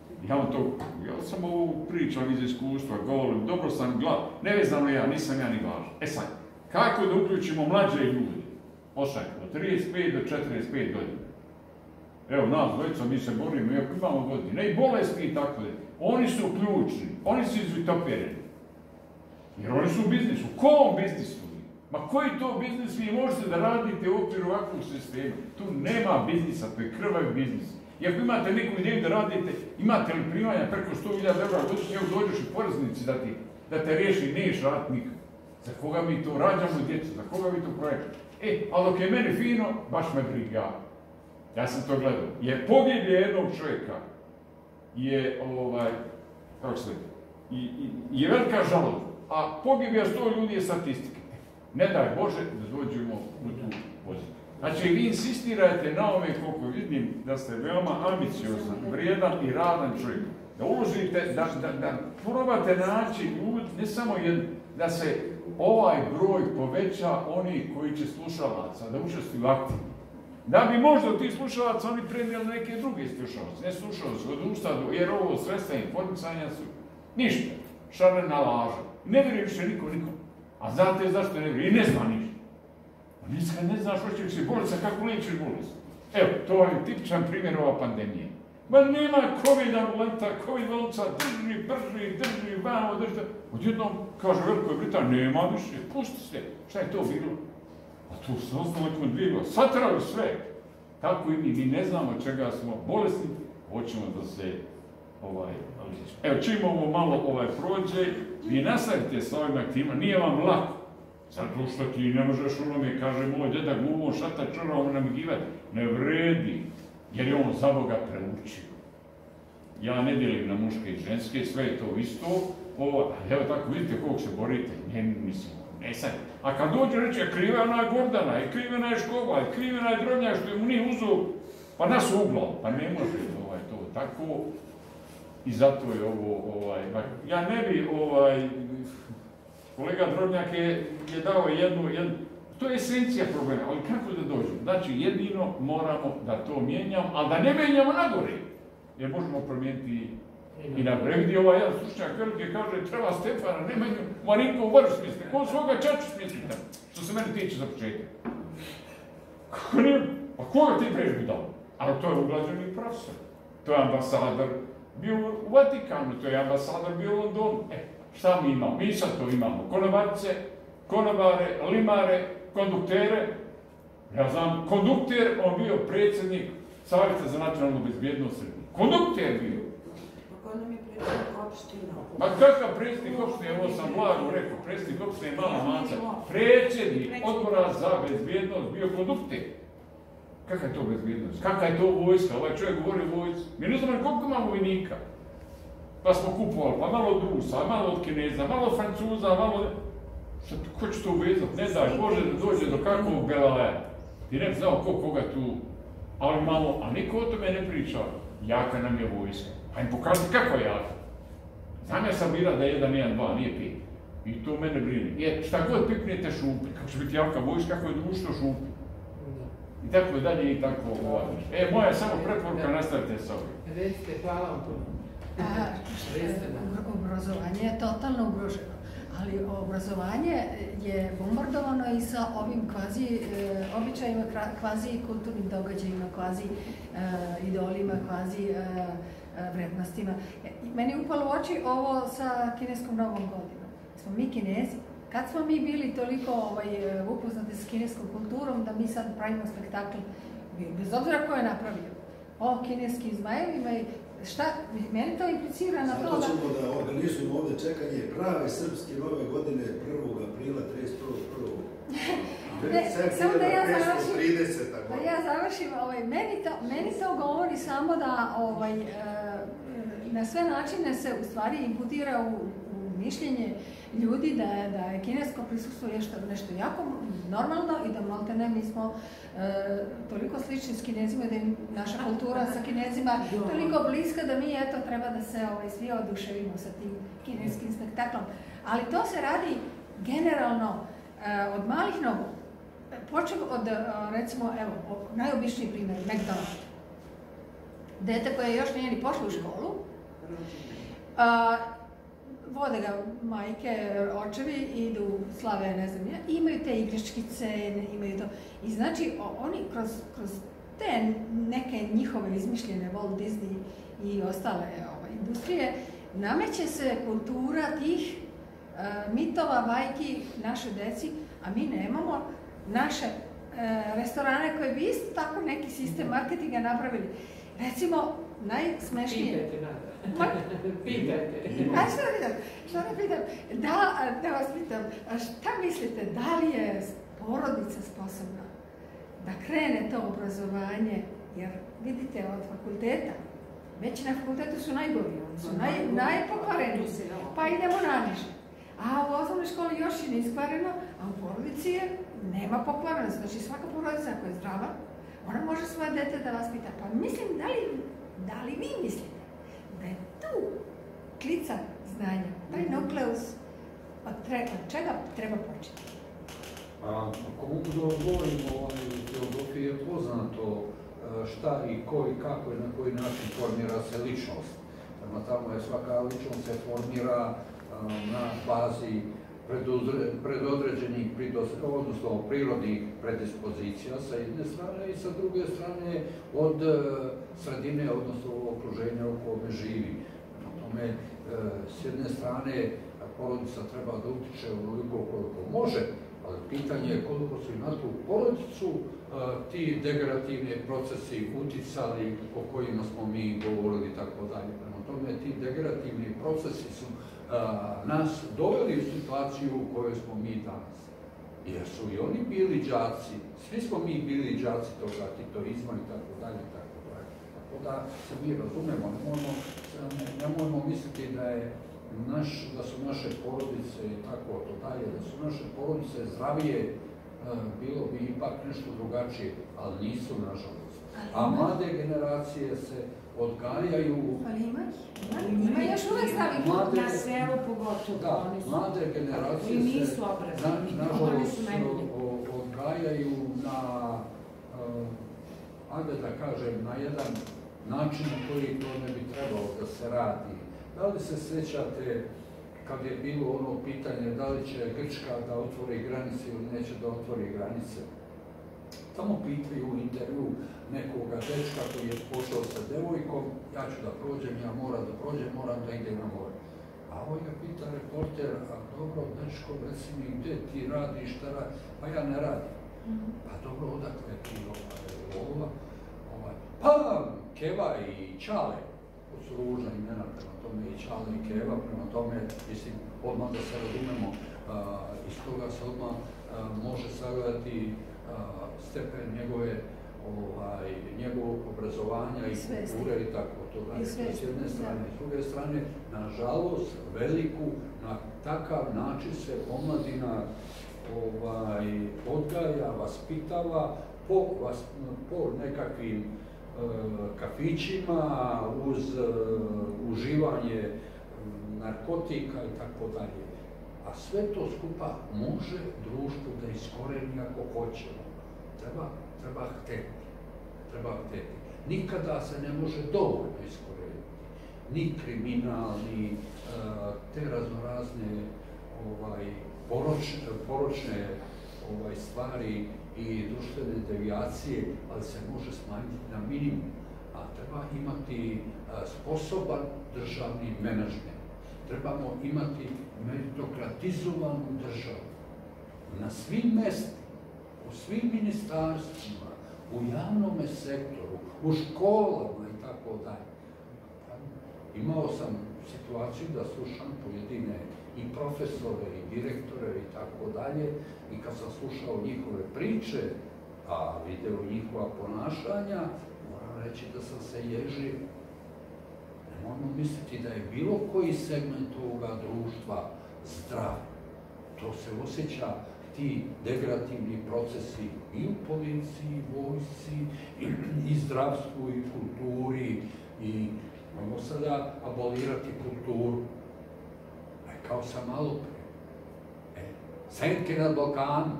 Ja sam ovo pričam iz iskustva, govorim, dobro sam glav, nevezano nisam ja ni važan. Sad, kako da uključimo mlađe ljudi? Od 35 do 45 godina. Evo, nas dvojica, mi se borimo, iako imamo godine, i bolesti i tako da. Oni su ključni, oni su izvitopereni. Jer oni su u biznisu. Kom biznisu? Ma koji to biznis vi možete da radite u okviru ovakvog sistema? Tu nema biznisa, to je krvav biznis. I ako imate neku ideju da radite, imate li primanja preko 100.000 € godišnje, evo dođeš u poreznici da te riješi, neš raditi nikad. Za koga mi to rađamo djecu, za koga mi to projektimo? Ali dok je meni fino, baš me briga. Ja sam to gledao. Jer pogiblje jednog čovjeka je, kako se je velika žalost, a pogibija 100 ljudi je statistike. Ne daj Bože da dođemo u tu poziciju. Znači, vi insistirate na ove, koliko vidim, da ste veoma ambiciozan, vrijedan i radan čovjek. Da uložite, da probate naći ljudi, ne samo da se ovaj broj poveća onih koji će slušalaca, da učestvuju aktivno. Da bi možda ti slušalaca oni prenijeli neke druge slušalce, ne slušalce od usta, jer ovo sredstva informisanja su ništa, šarena laža. Ne vjeruje više nikom. A znate zašto ne vjeruje? I ne zna ništa. Kad ne znaš hoće li se bolesti, kako liječiš bolest. Evo, to je tipičan primjer ova pandemija. Ma nema COVID bolnica, drži, vamo, drži. Odjednom, kaže Velikoj Britaniji, nema više, pusti se. Šta je to bilo? A tu se ostalo nekom 2 godine. Satrali sve. Tako i mi ne znamo čega smo bolesni, hoćemo da se evo, čim ovo malo prođe, vi nastavite sa ovim aktivima, nije vam lako. Zato što ti ne možeš onome, kaže moj deda gluvom šata čorom namigivati. Ne vredi, jer je on za Boga preučio. Ja ne dijelim na muške i ženske, sve je to isto. Evo tako, vidite koliko se borite. Ne sad. A kad dođe reći, krivena je Gordana, i krivena je Škoba, i krivena je Drobnjak što je mu nije uzeo, pa nas uglao. Pa ne može to tako. I zato je ovo, ja ne bi, kolega Drobnjak je dao jednu, to je esencija problema, ali kako da dođemo? Znači, jedino moramo da to mijenjamo, ali da ne mijenjamo nagore, jer možemo promijeniti i nagore. Gdje jedan stručnjak velike kaže, treba Stefana Nemanju, Marinko u vrš smisliti, ko svoga čaču smisliti, što se meni tiče za početak. Kako nije? Pa koga ti prežbi dao? Ali to je uglađeni profesor, to je ambasador bio u Vatikanu, to je ambasador bio u Londonu. Šta mi imamo? Mi sad to imamo. Konobarice, konobare, limare, konduktere. Ja znam, kondukter, on bio predsjednik Savjeta za nacionalnu bezbjednost Srbije. Kondukter bio. Kako nam je predsjednik opština? Ma kakav predsjednik opštine, ovo sam blago rekao, predsjednik opštine je Mala Maca. Predsjednik odbora za bezbjednost bio kondukter. Kakva je to bezbjednost? Kakva je to vojska? Ovaj čovjek govori o vojci. Mi ne znamo koliko imamo vojnika. Pa smo kupovali, pa malo od Rusa, malo od Kineza, malo od Francuza, malo... Ko će to uvezati? Ne daj Bože da dođe do kakvog Belalera. Ti ne bi znao koga tu, ali malo, a niko o tome ne priča. Jaka nam je vojska. Pa im pokazati kako je jaka. Znam ja sam bira da je 1-1-2, nije 5. I to mene brine. Šta god pipnete šupi, kako će biti jaka vojska, kako je društvo šupi. I tako je dalje i tako ovdje. Moja samo preporuka, nastavite sa ovim. Recite, hvala vam to. Obrazovanje je totalno ugroženo, ali obrazovanje je bombardovano i sa ovim kvazi običajima, kvazi kulturnim događajima, kvazi idolima, kvazi vrednostima. Meni je upalo u oči ovo sa kineskom novom godinom. Smo mi Kinezi. Kad smo mi bili toliko upoznati s kineskom kulturom da mi sad pravimo spektakl, bez obzira ko je napravio, o kineskim zmajevima i šta, meni to implicira na to da... Zato ćemo da organizujemo ovdje čekanje prave srpske nove godine 1. aprila 31.1. Samo da ja završim, meni to govori samo da na sve načine se u stvari imputira u mišljenje ljudi da je kinesko prisustvo nešto jako normalno i da maltene mi smo toliko slični s Kinezima, da je naša kultura sa Kinezima toliko bliska da mi eto treba da se svi oduševimo sa tim kineskim spektaklom. Ali to se radi generalno od malih nogu. Počeo od, recimo, evo, najobičniji primjer, McDonald's. Dete koje još nije ni pošlo u školu, vode ga majke, očevi, idu, slave, ne znam ja, imaju te igračkice, imaju to. I znači, oni kroz te neke njihove izmišljene Walt Disney i ostale industrije, nameće se kultura tih mitova, bajki naše deci, a mi nemamo naše restorane koje bi isto tako neki sistem marketinga napravili. Recimo, najsmešnije... Pitajte. Šta da pitam? Da vas pitam, šta mislite, da li je porodica sposobna da krene to obrazovanje, jer vidite od fakulteta već na fakultetu su najgori, oni su najpokvareni, pa idemo naniže. A u osnovnoj školi još je neiskvareno, a u porodici nema pokvarenosti. Znači svaka porodica koja je zdrava, ona može svoje dete da vaspita. Pa mislim, da li vi mislite da je tu klica znanja, taj nukleus, od čega treba početi? Ako mogu da odgovorimo, u filozofiji je poznato šta i ko i kako i na koji način formira se ličnost. Prema tamo je svaka ličnost se formira na bazi predodređenih, odnosno prirodnih predispozicija sa jedne strane i sa druge strane od sredine, odnosno okruženja u kome živi. Na tome, s jedne strane, porodica treba da utiče onoliko koliko može, ali pitanje je koliko su i na tu porodicu ti degenerativni procesi uticali o kojima smo mi govorili i tako dalje. Prema tome, ti degenerativni procesi su nas doveli u situaciju u kojoj smo mi danas. Jer su i oni bili đaci, svi smo mi bili đaci toga titoizma i tako dalje, tako dalje. Tako da se mi razumemo, nemojmo misliti da su naše porodice i tako to dalje, da su naše porodice zdravije, bilo bi ipak nešto drugačije, ali nisu, nažalost. A mlade generacije se odgajaju... Ali ima još uvek zdravih. Na selu pogotovo. Da, mlade generacije se, nažalost, odgajaju na, ajde da kažem, na jedan način na koji to ne bi trebalo da se radi. Da li se sjećate kad je bilo ono pitanje da li će Grčka da otvori granice ili neće da otvori granice? Tamo pitaju u intervju nekoga dečka koji je pošao sa devojkom, ja ću da prođem, ja moram da prođem, moram da idem na more. A ovaj ga pita reporter, a dobro, dečko, reci mi, gde ti radiš, šta radiš? Pa ja ne radim. Pa dobro, odakle ti lova? Pa, Keva i Čale. To su ružna imena, prema tome i Čale i Keva, prema tome, mislim, odmah da se razumemo, iz toga se odmah može sagledati stepen njegovog obrazovanja i kulture i tako to dalje. S jedne strane. S druge strane, nažalost, veliku, na takav način se omladina odgaja, vaspitava po nekakvim kafićima uz uživanje narkotika i tako dalje. A sve to skupa može društvo da iskoreni ako hoćemo. Treba hteti. Nikada se ne može dovoljno iskoreniti. Ni kriminal, ni te raznorazne poročne stvari i društvene devijacije, ali se može smanjiti na minimum. A treba imati sposoban državni menadžment. Trebamo imati meritokratizovanu državu. Na svim mestima, u svim ministarstvima, u javnom sektoru, u školama i tako dalje. Imao sam situaciju da slušam pojedine i profesore, i direktore i tako dalje, i kad sam slušao njihove priče, a video njihova ponašanja, moram reći da sam se ježio. Nemojmo misliti da je bilo koji segment ovoga društva zdrav. To se osjeća, ti degenerativni procesi i u policiji, i vojsci, i zdravstvu, i kulturi, i možemo sada abolirati kulturu. Rekao sam malo pre. Senke nad Balkanu.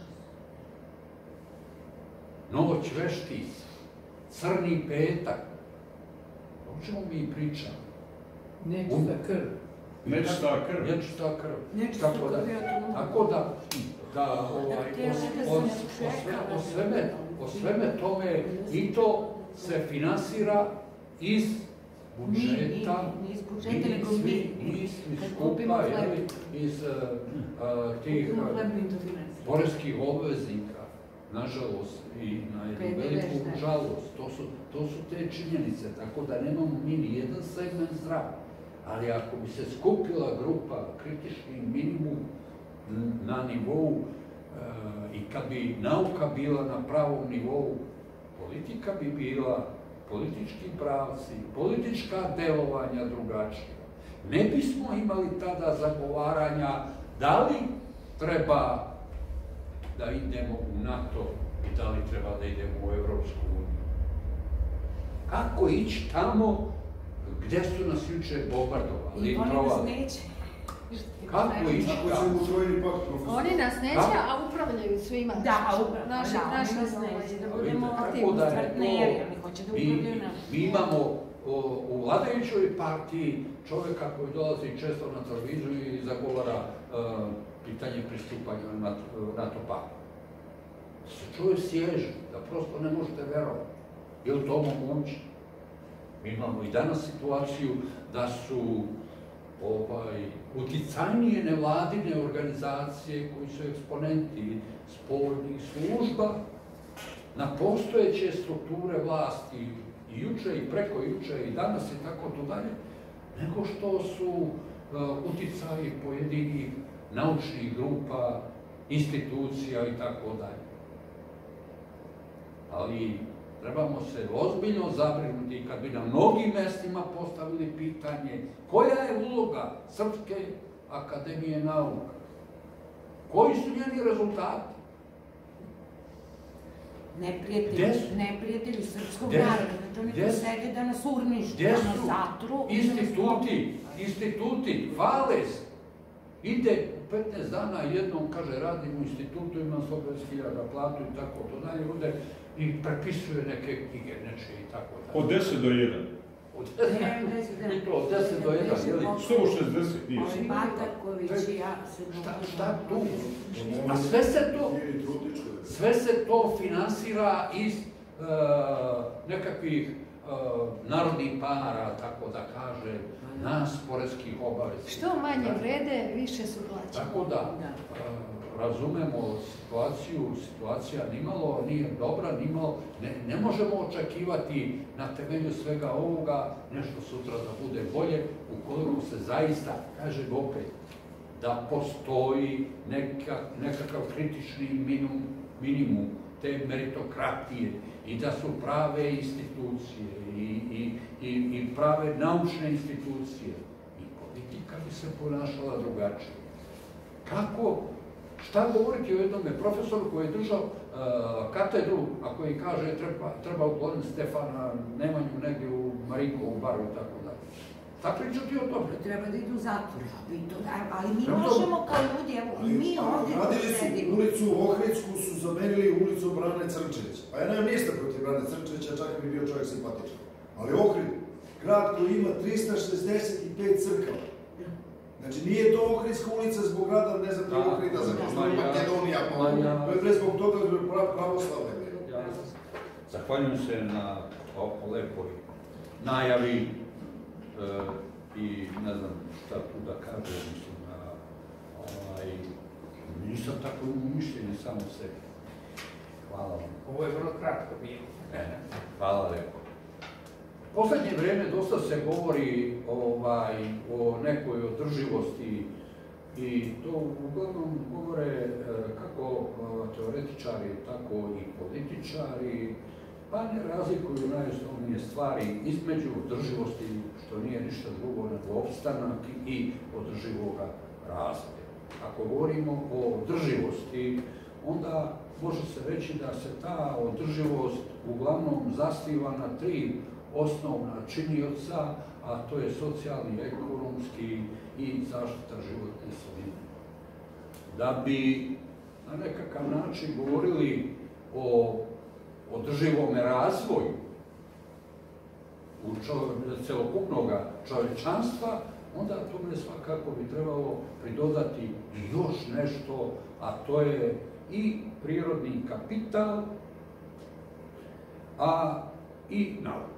Noć veštica. Crni petak. O čemu mi pričamo? Nečista krv. Nečista krv. Nečista krv. Tako da, o sveme tome i to se finansira iz budžeta, iz tih poreskih obveznika, nažalost, i na jednu veliku žalost. To su te činjenice, tako da nemamo mi ni jedan segment zdrav. Ali ako bi se skupila grupa kritični minimum na nivou i kad bi nauka bila na pravom nivou, politika bi bila politički pravci, politička delovanja drugačija. Ne bismo imali tada zagovaranja da li treba da idemo u NATO i da li treba da idemo u Evropsku uniju. Kako ići tamo gdje su nas juče bombardovali? I oni nas neće. Kako ići tamo? Oni nas neće, a upravljaju svima. Da, a upravljaju. Naši nas neće, da budemo aktivni partneri, oni hoće da upravljaju nas. Mi imamo u vladajućoj partiji čovjeka koji dolazi često na televiziju i zagovara pitanje pristupanja na NATO paktu. Se čovjek sježe, da prosto ne možete verovati. Je li to moguće? Mi imamo i danas situaciju da su uticajnije nevladine organizacije koji su eksponenti spoljnih služba na postojeće strukture vlasti i juče i preko juče i danas i tako to dalje, nego što su uticaji pojedinih naučnih grupa, institucija i tako dalje. Ali trebamo se ozbiljno zabrinuti kad bi na mnogim mestima postavili pitanje koja je uloga Srpske akademije nauka, koji su njeni rezultati. Neprijatelji srpskog naroda, to neko sede da nas urnišu, da nas zatru. Instituti, hvale se. Ide 15 dana jednom, kaže, radim u institutu, imam 150.000 platu i tako to dalje, ode i prepisuje neke knjige, nečije i tako dalje. Od 10 do 1. Od 10 do 1, jeli? 160. Bataković i ja se Šta tu? A sve se to finansira iz nekakvih narodnih para, tako da kaže, nas, poreskih obaveza. Što manje vrede, više su plaćeni. Tako da, razumemo situaciju, situacija nimalo nije dobra, nimalo, ne možemo očekivati na temelju svega ovoga nešto sutra da bude bolje, ukoliko se zaista, kažem opet, da postoji nekakav kritični minimum te meritokratije i da su prave institucije i prave naučne institucije i politika bi se ponašala drugačije. Kako, šta govoriti o jednome profesoru koji je držao katedru, a koji kaže treba ukloniti Stefana Nemanju negdje u Marinkovu baru i tako dalje. Šta pričati o tome? Treba da idu u zatvor, ali mi možemo kao ljudi, evo, i mi ovdje sedimo. Ulicu Ohridsku su zamenili ulicu Brane Crnčevića. Pa ja nemam ništa protiv Brane Crnčevića, čak i bi bio čovjek simpatičan. Ali Ohrid, grad koji ima 365 crkava. Znači nije to Ohridska ulica zbog grada, ne znam gdje Ohrida, zato što je Makedonija, pa zbog toga je pravoslavne. Zahvaljujem se na lepoj najavi i ne znam šta tu da kažem, mislim nisam tako umišljen samo sebi. Hvala vam. Ovo je vrlo kratko bilo. Hvala lepo. Poslednje vreme dosta se govori o nekoj održivosti i to uglavnom govore kako teoretičari, tako i političari, pa ne razlikuju najosnovnije stvari između održivosti, što nije ništa drugo nego opstanak i održivoga razvoja. Ako govorimo o održivosti, onda može se reći da se ta održivost uglavnom zasniva na 3 osnovna činioca, a to je socijalni, ekonomski i zaštita životne sredine. Da bi na nekakav način govorili o održivom razvoju celokupnog čovječanstva, onda tome svakako bi trebalo pridodati još nešto, a to je i prirodni kapital, a i nauka.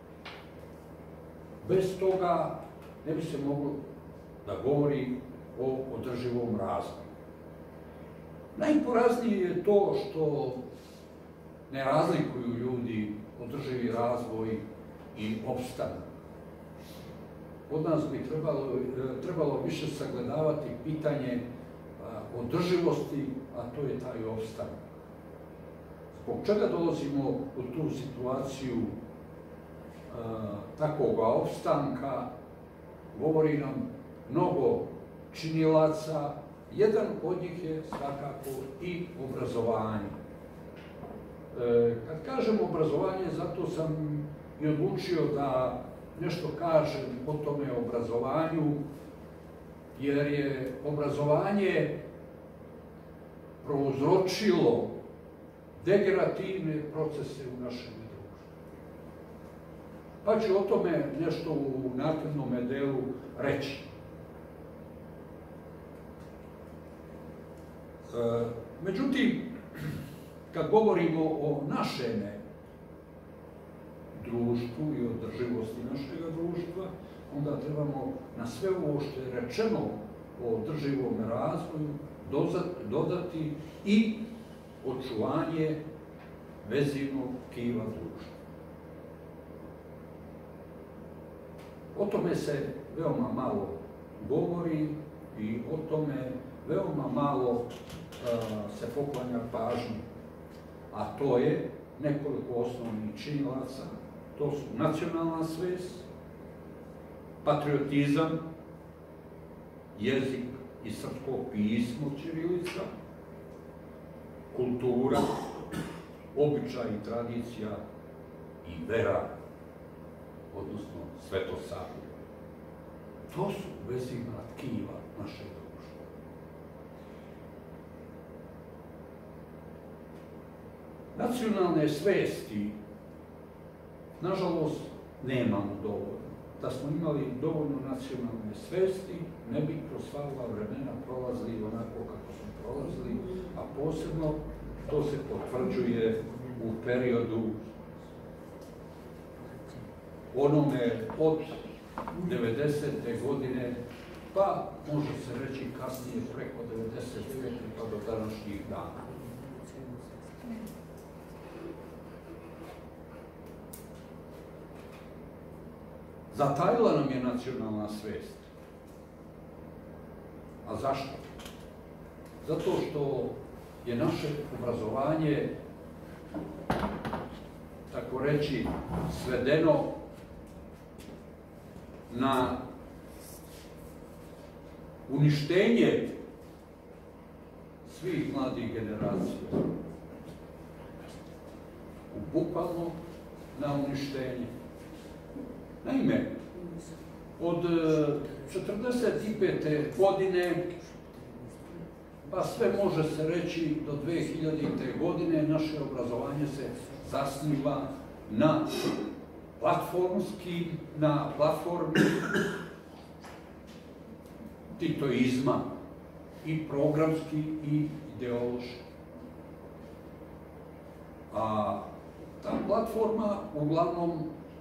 Bez toga ne bi se moglo da govori o održivom razvoju. Najporaznije je to što ne razlikuju ljudi održivi razvoj i opstanak. Od nas bi trebalo više sagledavati pitanje održivosti, a to je taj opstanak. Zbog čega dolazimo u tu situaciju takvoga opstanka govori nam mnogo činilaca. Jedan od njih je svakako i obrazovanje. Kad kažem obrazovanje, zato sam i odlučio da nešto kažem o tome obrazovanju, jer je obrazovanje prouzročilo degenerativne procese u našem društvu. Pa ću o tome nešto u naknadnom delu reći. Međutim, kad govorimo o našem društvu i održivosti našeg društva, onda trebamo na sve ovo što je rečeno o održivom razvoju dodati i očuvanje vezivnog tkiva društva. O tome se veoma malo govori i o tome veoma malo se poklanja pažnju, a to je nekoliko osnovnih činilaca. To su nacionalna svest, patriotizam, jezik i srpsko pismo ćirilica, kultura, običaj i tradicija i vera, odnosno svetosavlje. To su vezivna tkiva našeg društva. Nacionalne svesti, nažalost, nemamo dovoljno. Da smo imali dovoljno nacionalne svesti, ne bi kroz sva ova vremena prolazili onako kako smo prolazili, a posebno to se potvrđuje u periodu onome od 90. godine, pa može se reći kasnije preko 99. pa do današnjih dana. Zatajila nam je nacionalna svest. A zašto? Zato što je naše obrazovanje, tako reći, svedeno na uništenje svih mladih generacija. Bukvalno na uništenje. Naime, od 45. godine, pa sve može se reći do 2000. godine, naše obrazovanje se zasniva na platformi titoizma, i programski i ideološki. A ta platforma uglavnom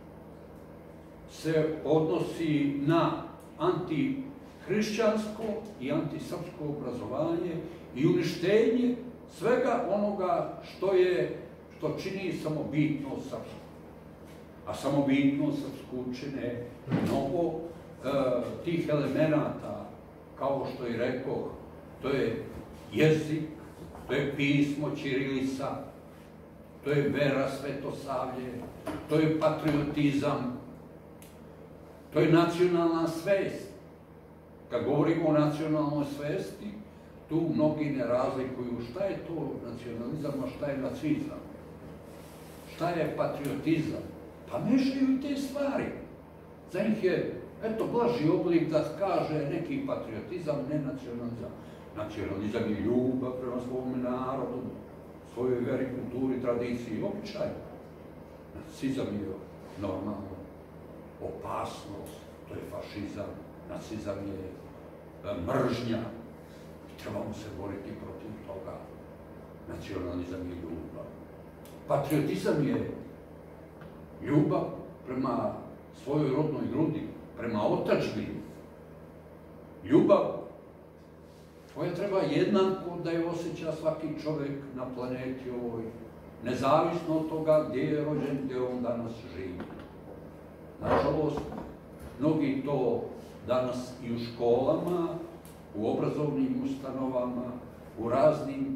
se odnosi na antihrišćansko i antisrpsko obrazovanje i uništenje svega onoga što čini samobitnost srpsku. A samobitnost srpsku čine mnogo tih elemenata, kao što i rekoh, to je jezik, to je pismo ćirilica, to je vera svetosavlje, to je patriotizam, to je nacionalna svest. Kad govorimo o nacionalnoj svesti, tu mnogi ne razlikuju šta je to nacionalizam, a šta je nacizam. Šta je patriotizam? Pa mešaju i te stvari. Za njih je, eto, blaži oblik da kaže neki patriotizam, ne nacionalizam. Nacionalizam je ljubav prema svom narodu, svojoj veri, kulturi, tradiciji i običaju. Nacizam je normalno opasnost, to je fašizam, nacizam je mržnja. Trebamo se boriti protiv toga. Nacionalizam je ljubav. Patriotizam je ljubav prema svojoj rodnoj grudi, prema otadžbini. Ljubav koja treba jednako da je osjeća svaki čovjek na planeti ovoj, nezavisno od toga gdje je rođen, gdje on danas živi. Nažalost, mnogi to danas i u školama, u obrazovnim ustanovama, u raznim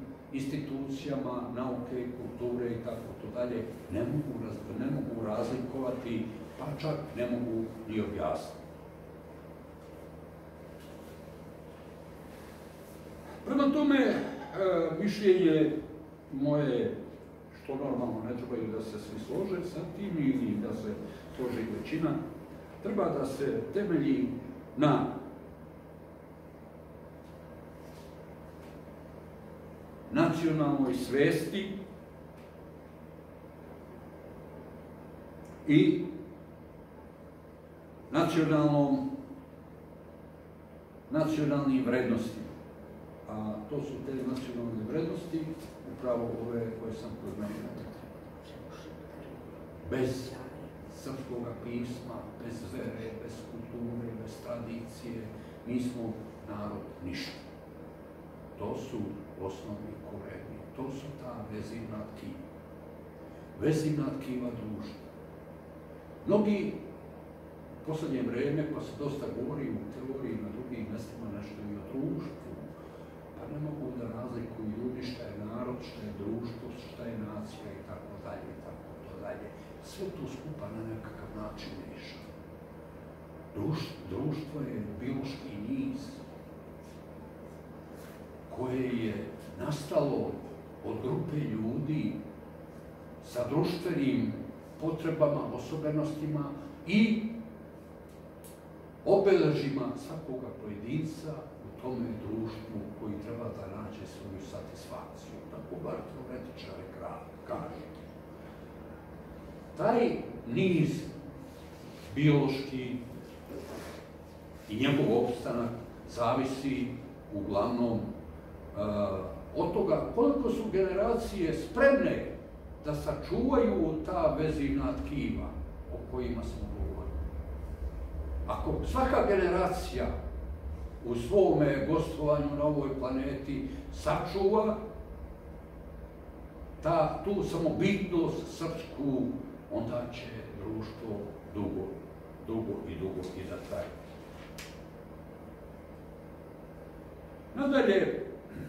institucijama nauke i kulture i tako to dalje, ne mogu razlikovati pa čak ne mogu ni objasniti. Prema tome, mišljenje moje, što normalno ne trebaju da se svi slože sa tim ili da se složi većina, treba da se temelji na nacionalnoj svesti i nacionalnim vrednostima. A to su te nacionalne vrednosti, upravo ove koje sam pomenuo. Bez srpskog pisma, bez vere, bez kulture, bez tradicije, mi smo narod ništa. To su osnovni koreni, to su ta vezivna tkiva. Vezivna tkiva društva. Mnogi u poslednje vreme, pa se dosta govori u teoriji na drugim mestima nešto i o društvu, pa ne mogu da razlikuju ljudi šta je narod, šta je društvo, šta je nacija i tako dalje i tako dalje. Sve to skupa na nekakav način miješa. Društvo je biološki niz koje je nastalo od grupe ljudi sa društvenim potrebama, osobenostima i obeležima svakoga pojedinca u tome društvu koji treba da nađe svoju satisfakciju. Tako bar teoretičari kažu. Taj niz biološki i njegov opstanak zavisi uglavnom od toga koliko su generacije spremne da sačuvaju ta vezivna tkiva o kojima smo govorili. Ako svaka generacija u svome gostovanju na ovoj planeti sačuva tu samobitnost srpsku, onda će društvo dugo i da traje. Nadalje,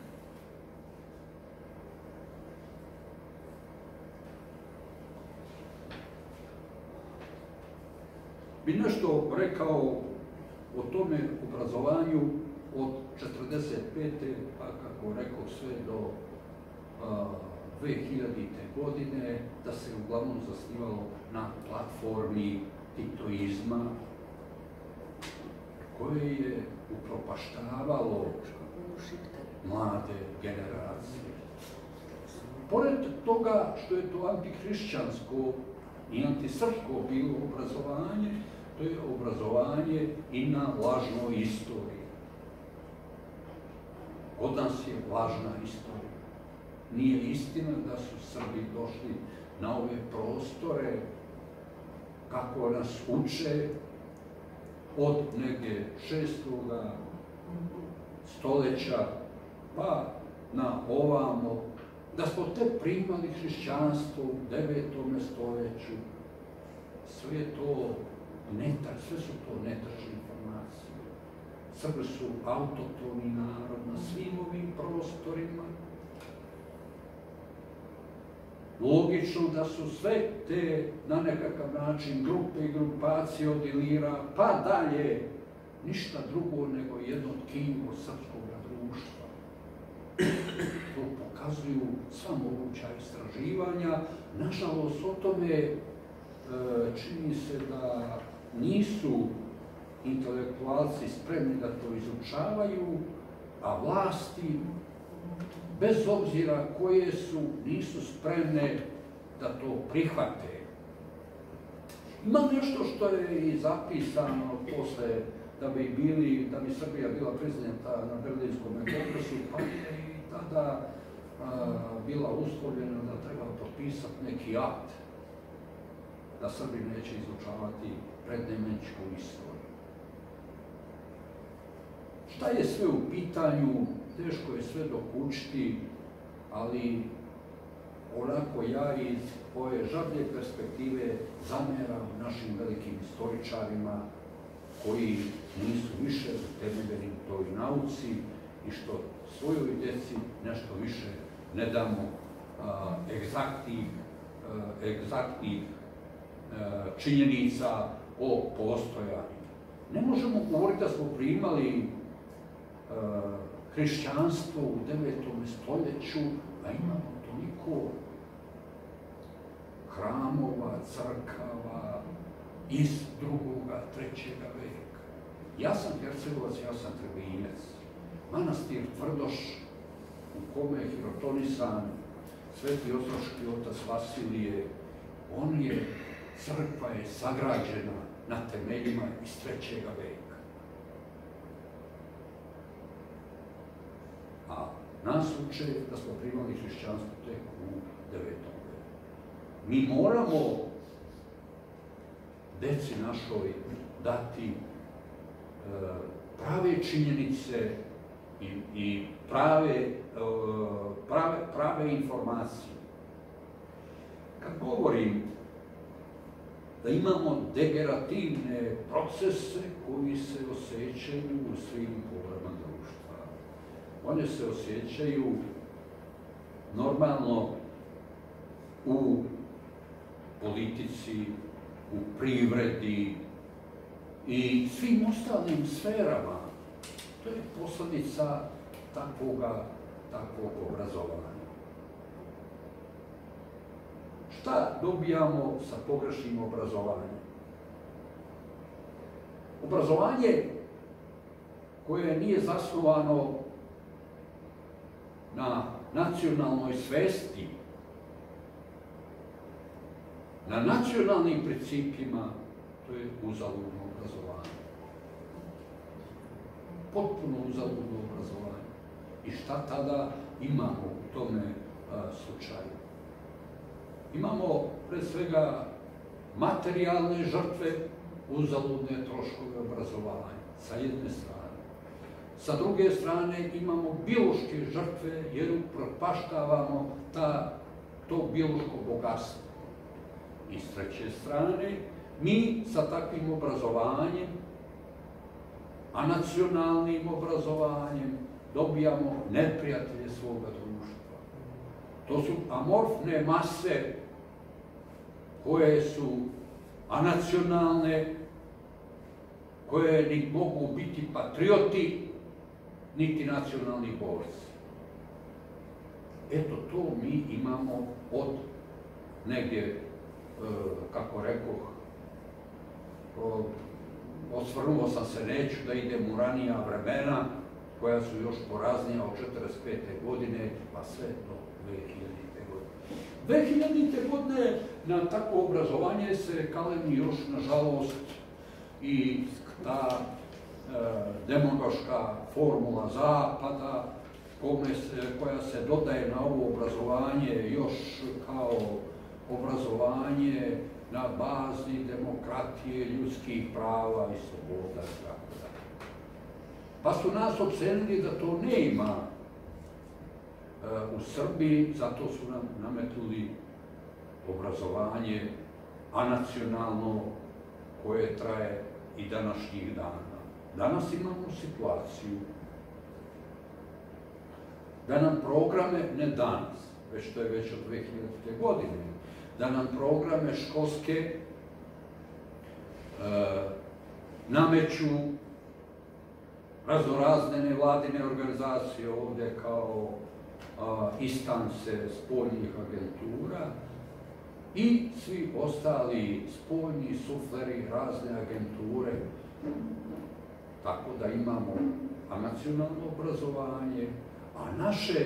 bi nešto rekao o tome obrazovanju od 1945. pa kako rekao sve do 2000. godine, da se uglavnom zasnivalo na platformi titoizma koje je upropaštavalo mlade generacije. Pored toga što je to antihrišćansko i antisrpsko bilo obrazovanje, to je obrazovanje i na lažnoj istoriji. Kod nas je lažna istorija. Nije istina da su Srbi došli na ove prostore, kako nas uče, od negdje 6. stoljeća pa na ovamo, da smo tek primali hrišćanstvo u 9. stoljeću. Sve su to netačne informacije. Srbi su autohtoni narod na svim ovim prostorima. Logično da su sve te, na nekakav način, grupe i grupacije od Ilira, pa dalje, ništa drugo nego jedno tkivo srpskog društva. To pokazuju sva moguća istraživanja. Nažalost, o tome čini se da nisu intelektualci spremni da to izučavaju, a vlasti, bez obzira koje su, nisu spremne da to prihvate. Ima nešto što je i zapisano posle da bi Srbija bila priznata na Berlinskom kongresu, pa je i tada bila uslovljena da treba potpisati neki akt da Srbi neće izučavati prednemačku istoriju. Šta je sve u pitanju, teško je sve dokučiti, ali onako ja iz ove žablje perspektive zameram našim velikim istoričarima koji nisu više utemeljeni u toj nauci i što svojoj djeci nešto više ne damo egzaktnih činjenica o postojanju. Ne možemo govoriti da smo primali hrišćanstvo u 9. stoljeću, a imamo toliko hramova, crkava iz 2. 3. veka. Ja sam Hercegovac, ja sam Trebinjac. Manastir Tvrdoš, u kome je hirotonisan sveti ostroški otac Vasilije, crkva je sagrađena na temeljima iz 3. veka. A nas uče da smo primali hrišćanstvo tek u 9. veku. Mi moramo deci našoj dati prave činjenice i prave informacije. Kad govorim da imamo degenerativne procese koji se osjećaju u svim porama društva. One se osjećaju normalno u politici, u privredi i svim ostalim sferama. To je posljedica takvog obrazovanja. Šta dobijamo sa pogrešnim obrazovanjem? Obrazovanje koje nije zasnovano na nacionalnoj svesti, na nacionalnim principima, to je uzaludno obrazovanje. Potpuno uzaludno obrazovanje. I šta tada imamo u tome slučaju? Imamo, pre svega, materijalne žrtve, uzaludne troškove obrazovanja, sa jedne strane. Sa druge strane imamo biološke žrtve, jer upropaštavamo to biološko bogatstvo. I s treće strane, mi sa takvim obrazovanjem, a nacionalnim obrazovanjem, dobijamo neprijatelje svoga društva. To su amorfne mase koje su anacionalne, koje ni mogu biti patrioti, niti nacionalni borci. Eto, to mi imamo od negdje, kako rekoh, osvrnuo sam se, neću da idem u ranija vremena, koja su još poraznija od 1945. godine, pa sve do 2000. godine. 2000. godine na takvo obrazovanje se kalemi još, nažalost, i ta demagoška formula Zapada, koja se dodaje na ovo obrazovanje još kao obrazovanje na bazi demokratije, ljudskih prava i sloboda i tako dalje. Pa su nas ocenili da to ne ima u Srbiji, zato su nam nametnuli obrazovanje anacionalno koje traje i današnjih dana. Danas imamo situaciju da nam programe, ne danas, već to je već od 2000. godine, da nam programe školske nameću raznorazne nevladine organizacije ovdje kao instance spoljnih agentura i svi ostali spoljni sufleri, razne agenture. Tako da imamo nacionalno obrazovanje, a naše,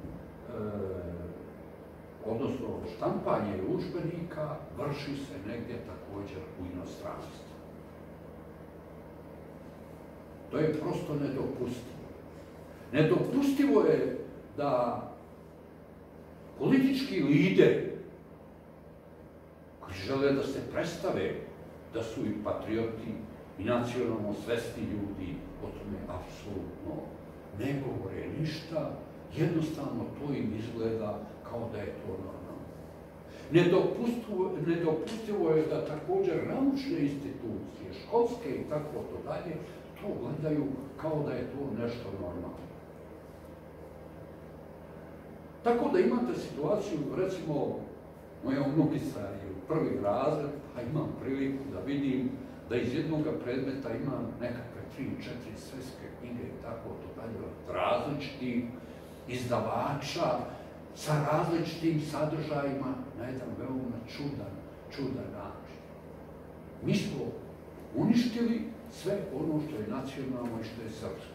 odnosno štampanje udžbenika, vrši se negdje također u inostranstvu. To je prosto nedopustivo. Nedopustivo je da politički lideri koji žele da se predstave da su i patrioti i nacionalno svesni ljudi, o tome apsolutno ne govore ništa, jednostavno to im izgleda kao da je to normalno. Nedopustivo je da također naučne institucije, školske i tako to dalje, to gledaju kao da je to nešto normalno. Tako da imate situaciju, recimo, Moja unukica je u prvi razred, pa imam priliku da vidim da iz jednog predmeta imam nekakve 3-4 svetske knjige i tako to dalje od različitih izdavača sa različitim sadržajima na jedan veoma čudan način. Mi smo uništili sve ono što je nacionalno i što je srpsko.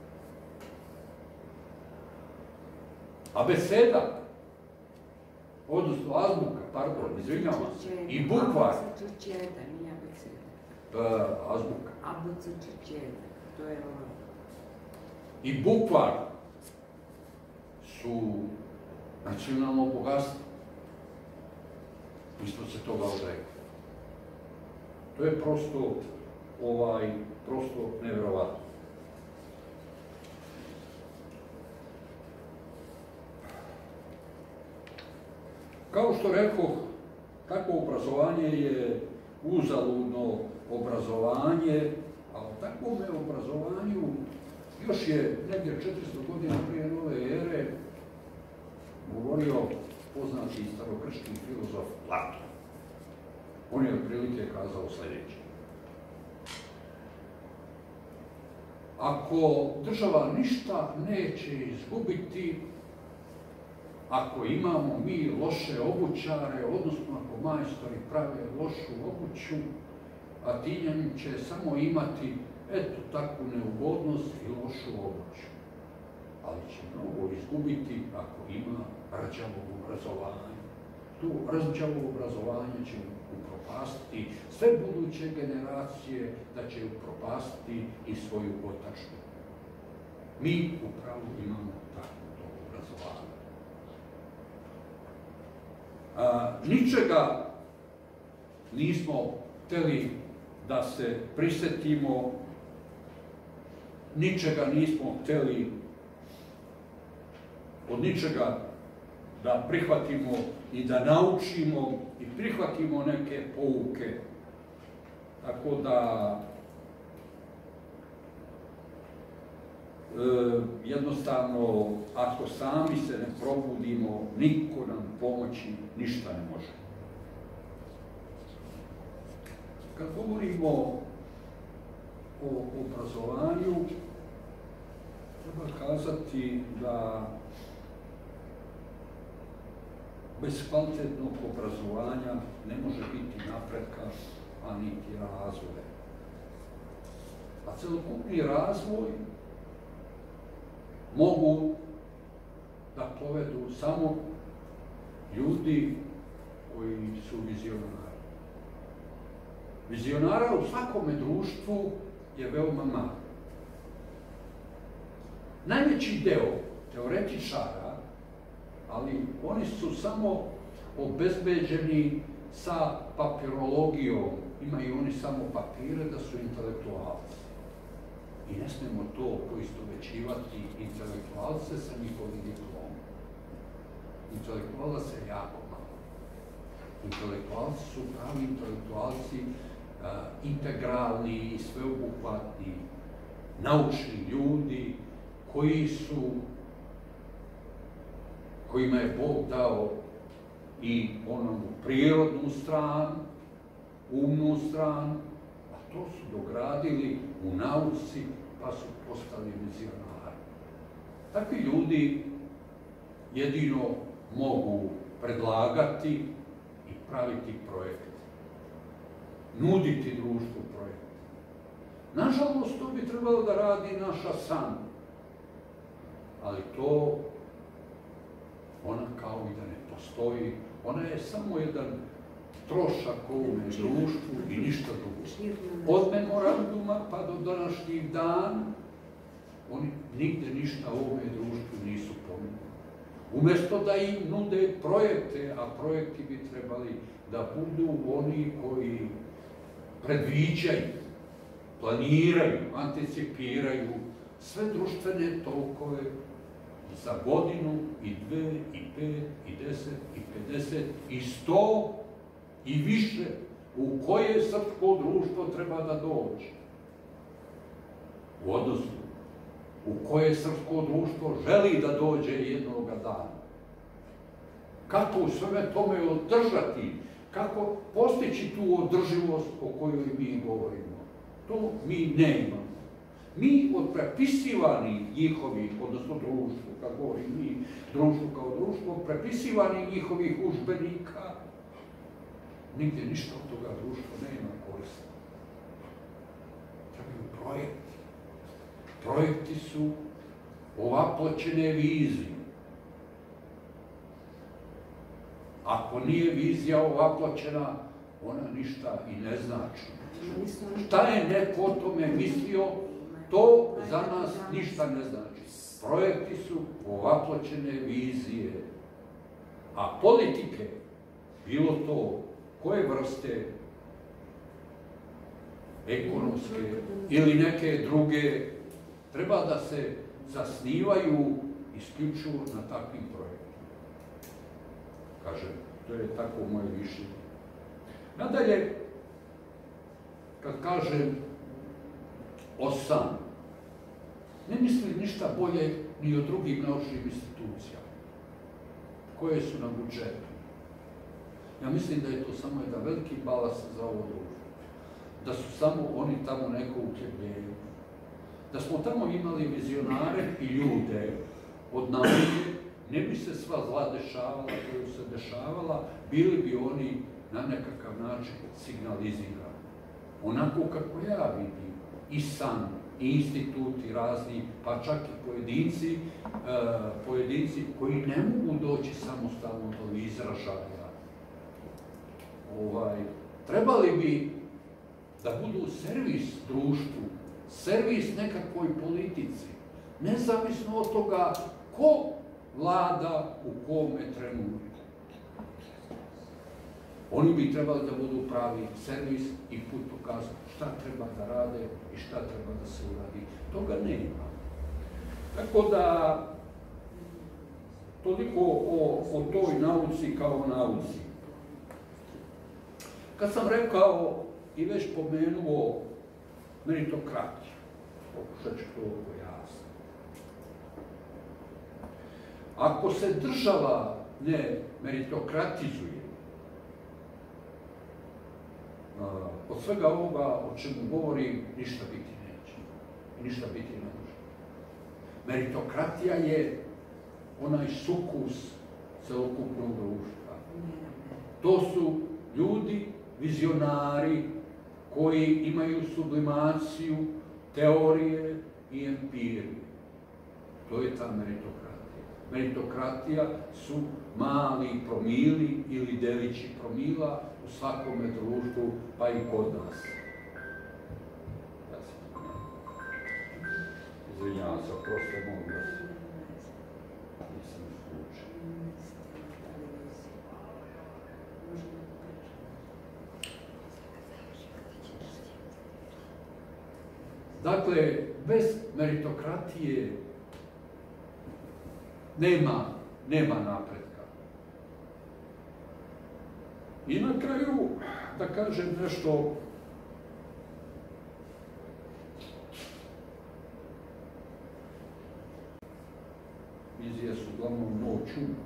Abeceda, odnosno azbuka, pardon, izvinjavam se, i bukvar. Azbuka. I bukvar su nacionalno bogatstvo. Mi smo se toga odrekli. To je prosto nevjerovatno. Kao što rekoh, takvo obrazovanje je uzaludno obrazovanje, a o takvome obrazovanju još je negdje 400 godina prije nove ere govorio poznati starogrčki filozof Platon. On je otprilike kazao sljedeće. Ako država ništa neće izgubiti, ako imamo mi loše obućare, odnosno ako majstori prave lošu obuću, Atinjani će samo imati eto takvu neugodnost i lošu obuću. Ali će mnogo izgubiti ako ima rđavo obrazovanje. Tu rđavo obrazovanje će upropastiti sve buduće generacije, da će upropastiti i svoju otačbinu. Mi upravo imamo takvo obrazovanje. Ničega nismo hteli da se prisetimo, ničega nismo hteli od ničega da prihvatimo i da naučimo i prihvatimo neke pouke. Tako da jednostavno, ako sami se ne probudimo, niko nam pomoći ništa ne može. Kad govorimo o obrazovanju, treba kazati da bez kvalitetnog obrazovanja ne može biti napretka, a niti razvoja. A celokupni razvoj mogu da povedu samo ljudi koji su vizionari. Vizionara u svakome društvu je veoma malo. Najveći deo teoretičara, ali oni su samo obezbeđeni sa papirologijom, imaju oni samo papire da su intelektualci. I ne smemo to poistovjećivati intelektualce sa njihovim diplomom. Intelektualaca je jako malo. Intelektualci su pravi intelektualci, integralni i sveobuhvatni, naučni ljudi kojima je Bog dao i onu prirodnu stranu, umnu stranu, a to su dogradili u nauci pa su postali vizionari. Takvi ljudi jedino mogu predlagati i praviti projekte, nuditi društvu projekte. Nažalost, to bi trebalo da radi naša san, ali to ona kao i da ne postoji, ona je samo jedan trošak ovome društvu i ništa drugo. Od memoranduma pa do današnjih dana oni nigde ništa ovome društvu nisu pomenuli. Umjesto da im nude projekte, a projekti bi trebali da budu oni koji predviđaju, planiraju, anticipiraju sve društvene tokove za godinu, i 2, i 5, i 10, i 50, i 100 i više u koje srpsko društvo treba da dođe. Odnosno, u koje srpsko društvo želi da dođe jednoga dana. kako u sveme tome održati, kako postići tu održivost o kojoj mi govorimo. To mi ne imamo. Mi od prepisivanih njihovih, odnosno društvu, kad govorim mi, društvu kao društvo, prepisivanih njihovih udžbenika, nigdje ništa od toga društva nema korista. Trebaju projekti. Projekti su ovaploćene vizije. Ako nije vizija ovaploćena, ona ništa i ne znači. Šta je neko o tome mislio, to za nas ništa ne znači. Projekti su ovaploćene vizije. A politike, bilo to koje vrste, ekonomske ili neke druge, treba da se zasnivaju isključivo na takvim projektima. Kažem, to je tako moje mišljenje. Nadalje, kad kažem o SANU, ne mislim ništa bolje ni o drugim naučnim institucijama koje su na budžetu. Ja mislim da je to samo jedan veliki balast za ovo društvo. Da su samo oni tamo neko uhljebljenje. Da smo tamo imali vizionare i ljude od nauke, ne bi se sva zla dešavala koju se dešavala, bili bi oni na nekakav način signalizirani. Onako kako ja vidim, i SAN, i instituti razni, pa čak i pojedinci koji ne mogu doći samostalno do izražaja. Trebali bi da budu servis društvu, servis nekakvoj politici, nezavisno od toga ko vlada u kome trenutku. Oni bi trebali da budu pravi servis i put pokazati šta treba da rade i šta treba da se uradi. Toga nema. Tako da, toliko o toj nauci kao nauci. Kad sam rekao i već pomenuo meritokratiju, pokušat ću to pojasniti. Ako se država ne meritokratizuje, od svega ovoga o čemu govorim, ništa biti neće. Ništa biti ne može. Meritokratija je onaj sukus celokupnog društva. To su ljudi, vizionari, koji imaju sublimaciju teorije i empirije. To je ta meritokratija. Meritokratija su mali promili ili delići promila u svakome društvu, pa i kod nas. Izvinjavam se, prosto mogu da se nisam isključen. Dakle, bez meritokratije nema napretka. I na kraju, da kažem nešto vizije su uglavnom moć uma.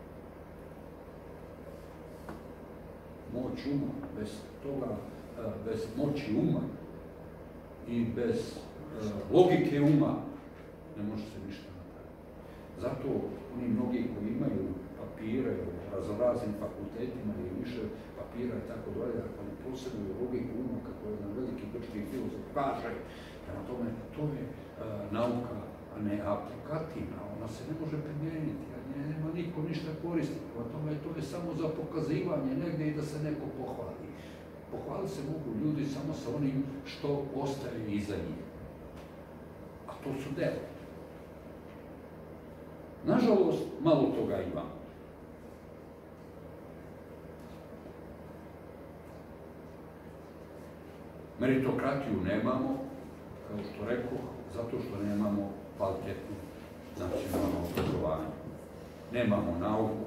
Moć uma, bez toga, bez moći uma i bez logike uma ne može se ništa napraviti. Zato oni mnogi koji imaju papire u raznim fakultetima i više papira i tako dalje, ako ne posjeduju logiku uma, kako jedan veliki grčki filozof kaže, prema tome, to je nauka, a ne aplikativna, ona se ne može primijeniti, nema niko ništa koristiti, prema tome, to je samo za pokazivanje negdje i da se neko pohvali. Pohvaliti se mogu ljudi samo sa onim što ostaje iza njih. A to su dela. Nažalost, malo toga ima. Meritokratiju nemamo, kao što rekao, zato što nemamo kvalitetno nacionalno obrazovanje. Nemamo nauku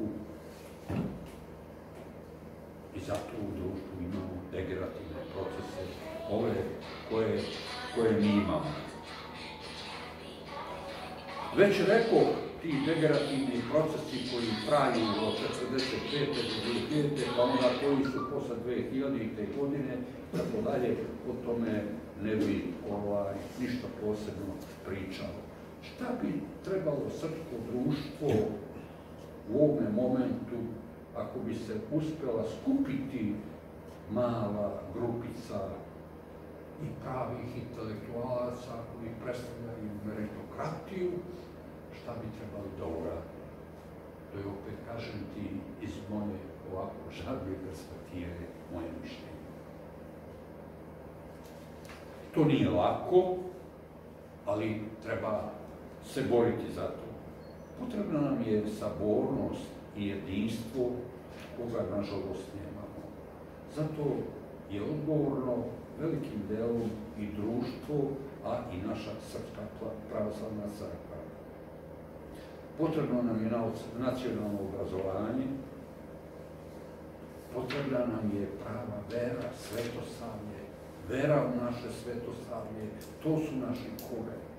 i zato u društvu imamo degenerativne procese, ove koje mi imamo. Već rekao, ti degenerativni procesi koji traju od 45. do 2000. pa onda koji su posle 2000. godine, tako dalje, o tome ne bi ništa posebno pričalo. Šta bi trebalo srpsko društvo u ovome momentu, ako bi se uspela skupiti mala grupica i pravih intelektualaca koji predstavljaju meritokratiju, šta bi trebali da uradi? To je, opet kažem ti, iz moje ovako žalbe perspektive, moje mišljenje. To nije lako, ali treba se boriti za to. Potrebna nam je sabornost i jedinstvo, koga nažalost nemamo. Zato je odgovorno velikim delom i društvo, a i naša Srpska pravoslavna crkva. Potrebno nam je nacionalno obrazovanje, potrebna nam je prava vera, svetosavlje, vera u naše svetosavlje, to su naši koreni.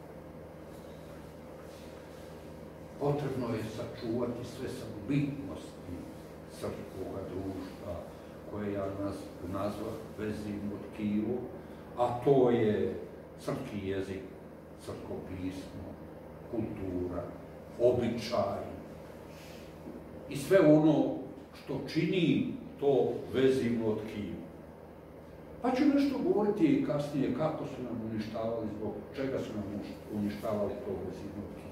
Potrebno je sačuvati sve samobitnosti srpskog društva, koje ja nazvah vezivno tkivo, a to je srpski jezik, srpsko pismo, kultura, običaj i sve ono što čini to vezivno tkivo. Pa ću nešto govoriti kasnije kako su nam uništavali, zbog čega su nam uništavali to vezivno tkivo.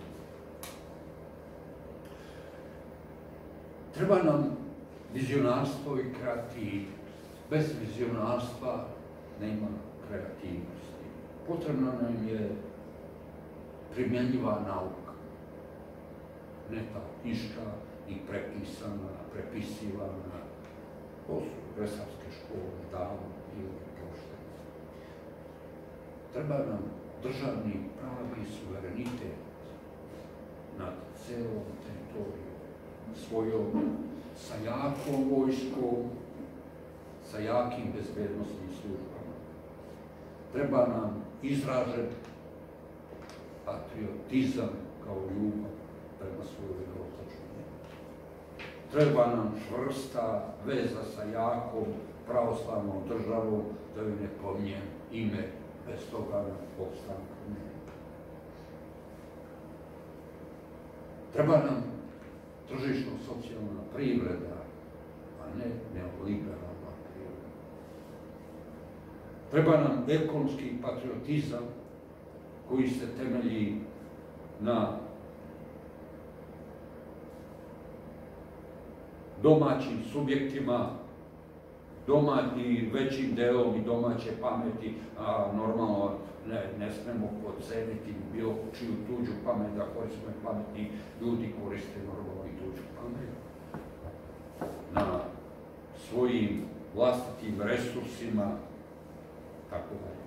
Treba nam vizionarstvo i kreativnost. Bez vizionarstva nema kreativnosti. Potrebna nam je primjenjiva nauka. Ne ta knjiška i prepisana, prepisivana. To su resavske škole, davno ili prošle. Treba nam državni pravi suverenitet nad celom teritorijom, svojom, sa jakom vojskom, sa jakim bezbednostnim službama. Treba nam izražen patriotizam kao ljubav prema svojoj otadžbini. Treba nam čvrsta veza sa jakom pravoslavnom državom, da joj ne pominjem ime, bez toga nam opstanka nema. Treba nam tržišno-socijalna privreda, a ne neoliberalna privreda. Treba nam ekonomski patriotizam koji se temelji na domaćim subjektima, i većim delom i domaće pameti, a normalno ne smemo podceniti bilo čiju tuđu pamet, da koristimo pametni ljudi koriste normalno i tuđu pamet na svojim vlastitim resursima, tako dalje.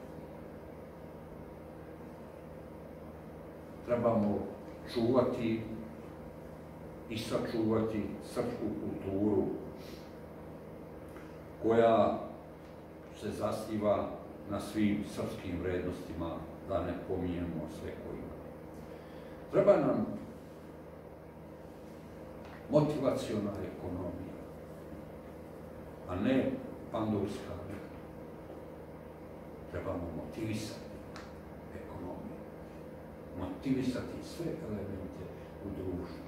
Trebamo čuvati i sačuvati srpsku kulturu koja se zasniva na svim srpskim vrednostima, da ne pominjemo sve koje ima. Treba nam motivaciona ekonomija, a ne pandurska. Trebamo motivisati ekonomiju, motivisati sve elemente u društvu.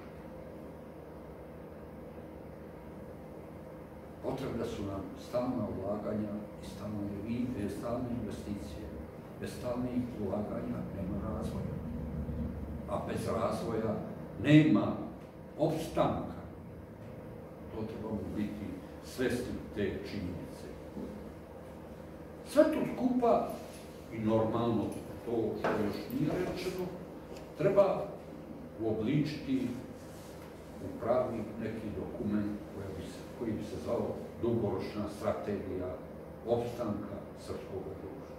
Potrebne su nam stalna ulaganja i stalne investicije. Bez stalnih ulaganja nema razvoja, a bez razvoja nema opstanka. To trebamo biti svesni te činjenice. Sve to skupa, i normalno to što još nije rečeno, treba uobličiti u pravi neki dokument koji bi se zvao dugoročna strategija opstanka srpskog društva.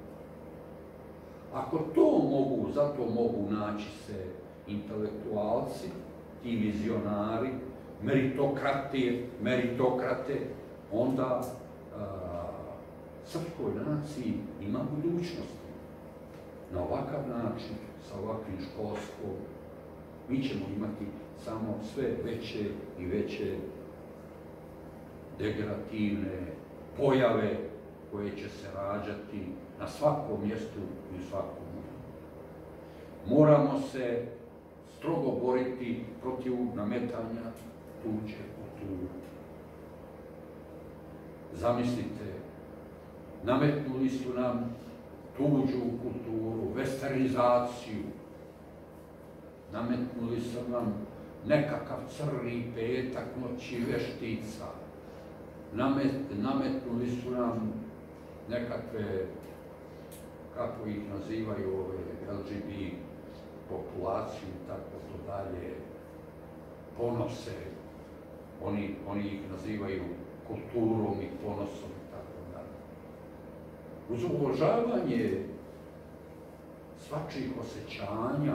Ako to mogu, zato mogu naći se intelektualci, ti vizionari, meritokrate, onda srpskoj naciji ima budućnosti. Na ovakav način, sa ovakvim školstvom, mi ćemo imati samo sve veće i veće degenerativne pojave koje će se rađati na svakom mjestu i u svakom momentu. Moramo se strogo boriti protiv nametanja tuđe kulture. Zamislite, nametnuli su nam tuđu kulturu, westernizaciju, nametnuli su nam nekakav crni petak noći veštica, nametnuli su nam nekakve, kako ih nazivaju ove LGBT populaciju, tako to dalje, ponose, oni ih nazivaju kulturom i ponosom i tako dalje. Uz uvažavanje svačijih osjećanja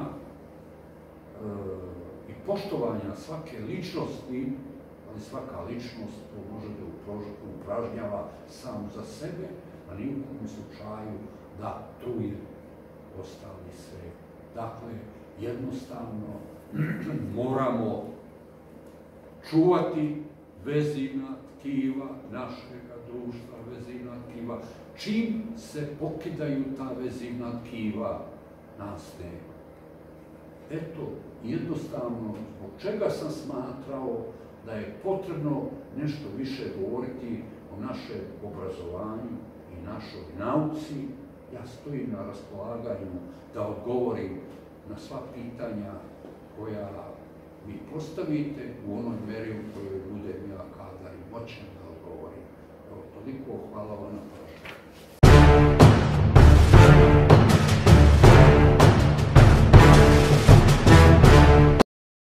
i poštovanja svake ličnosti, ali svaka ličnost može da upražnjava sam za sebe, a ni u kom slučaju da truje ostali svet. Dakle, jednostavno moramo čuvati vezivna tkiva našega društva, vezivna tkiva. Čim se pokidaju ta vezivna tkiva, nas nema. Eto, jednostavno, zbog čega sam smatrao da je potrebno nešto više govoriti o našem obrazovanju i našoj nauci. Ja stojim na raspolaganju da odgovorim na sva pitanja koja mi postavite u onoj meri u kojoj budem ja kadar i moćan da odgovorim. Evo, toliko, hvala vam na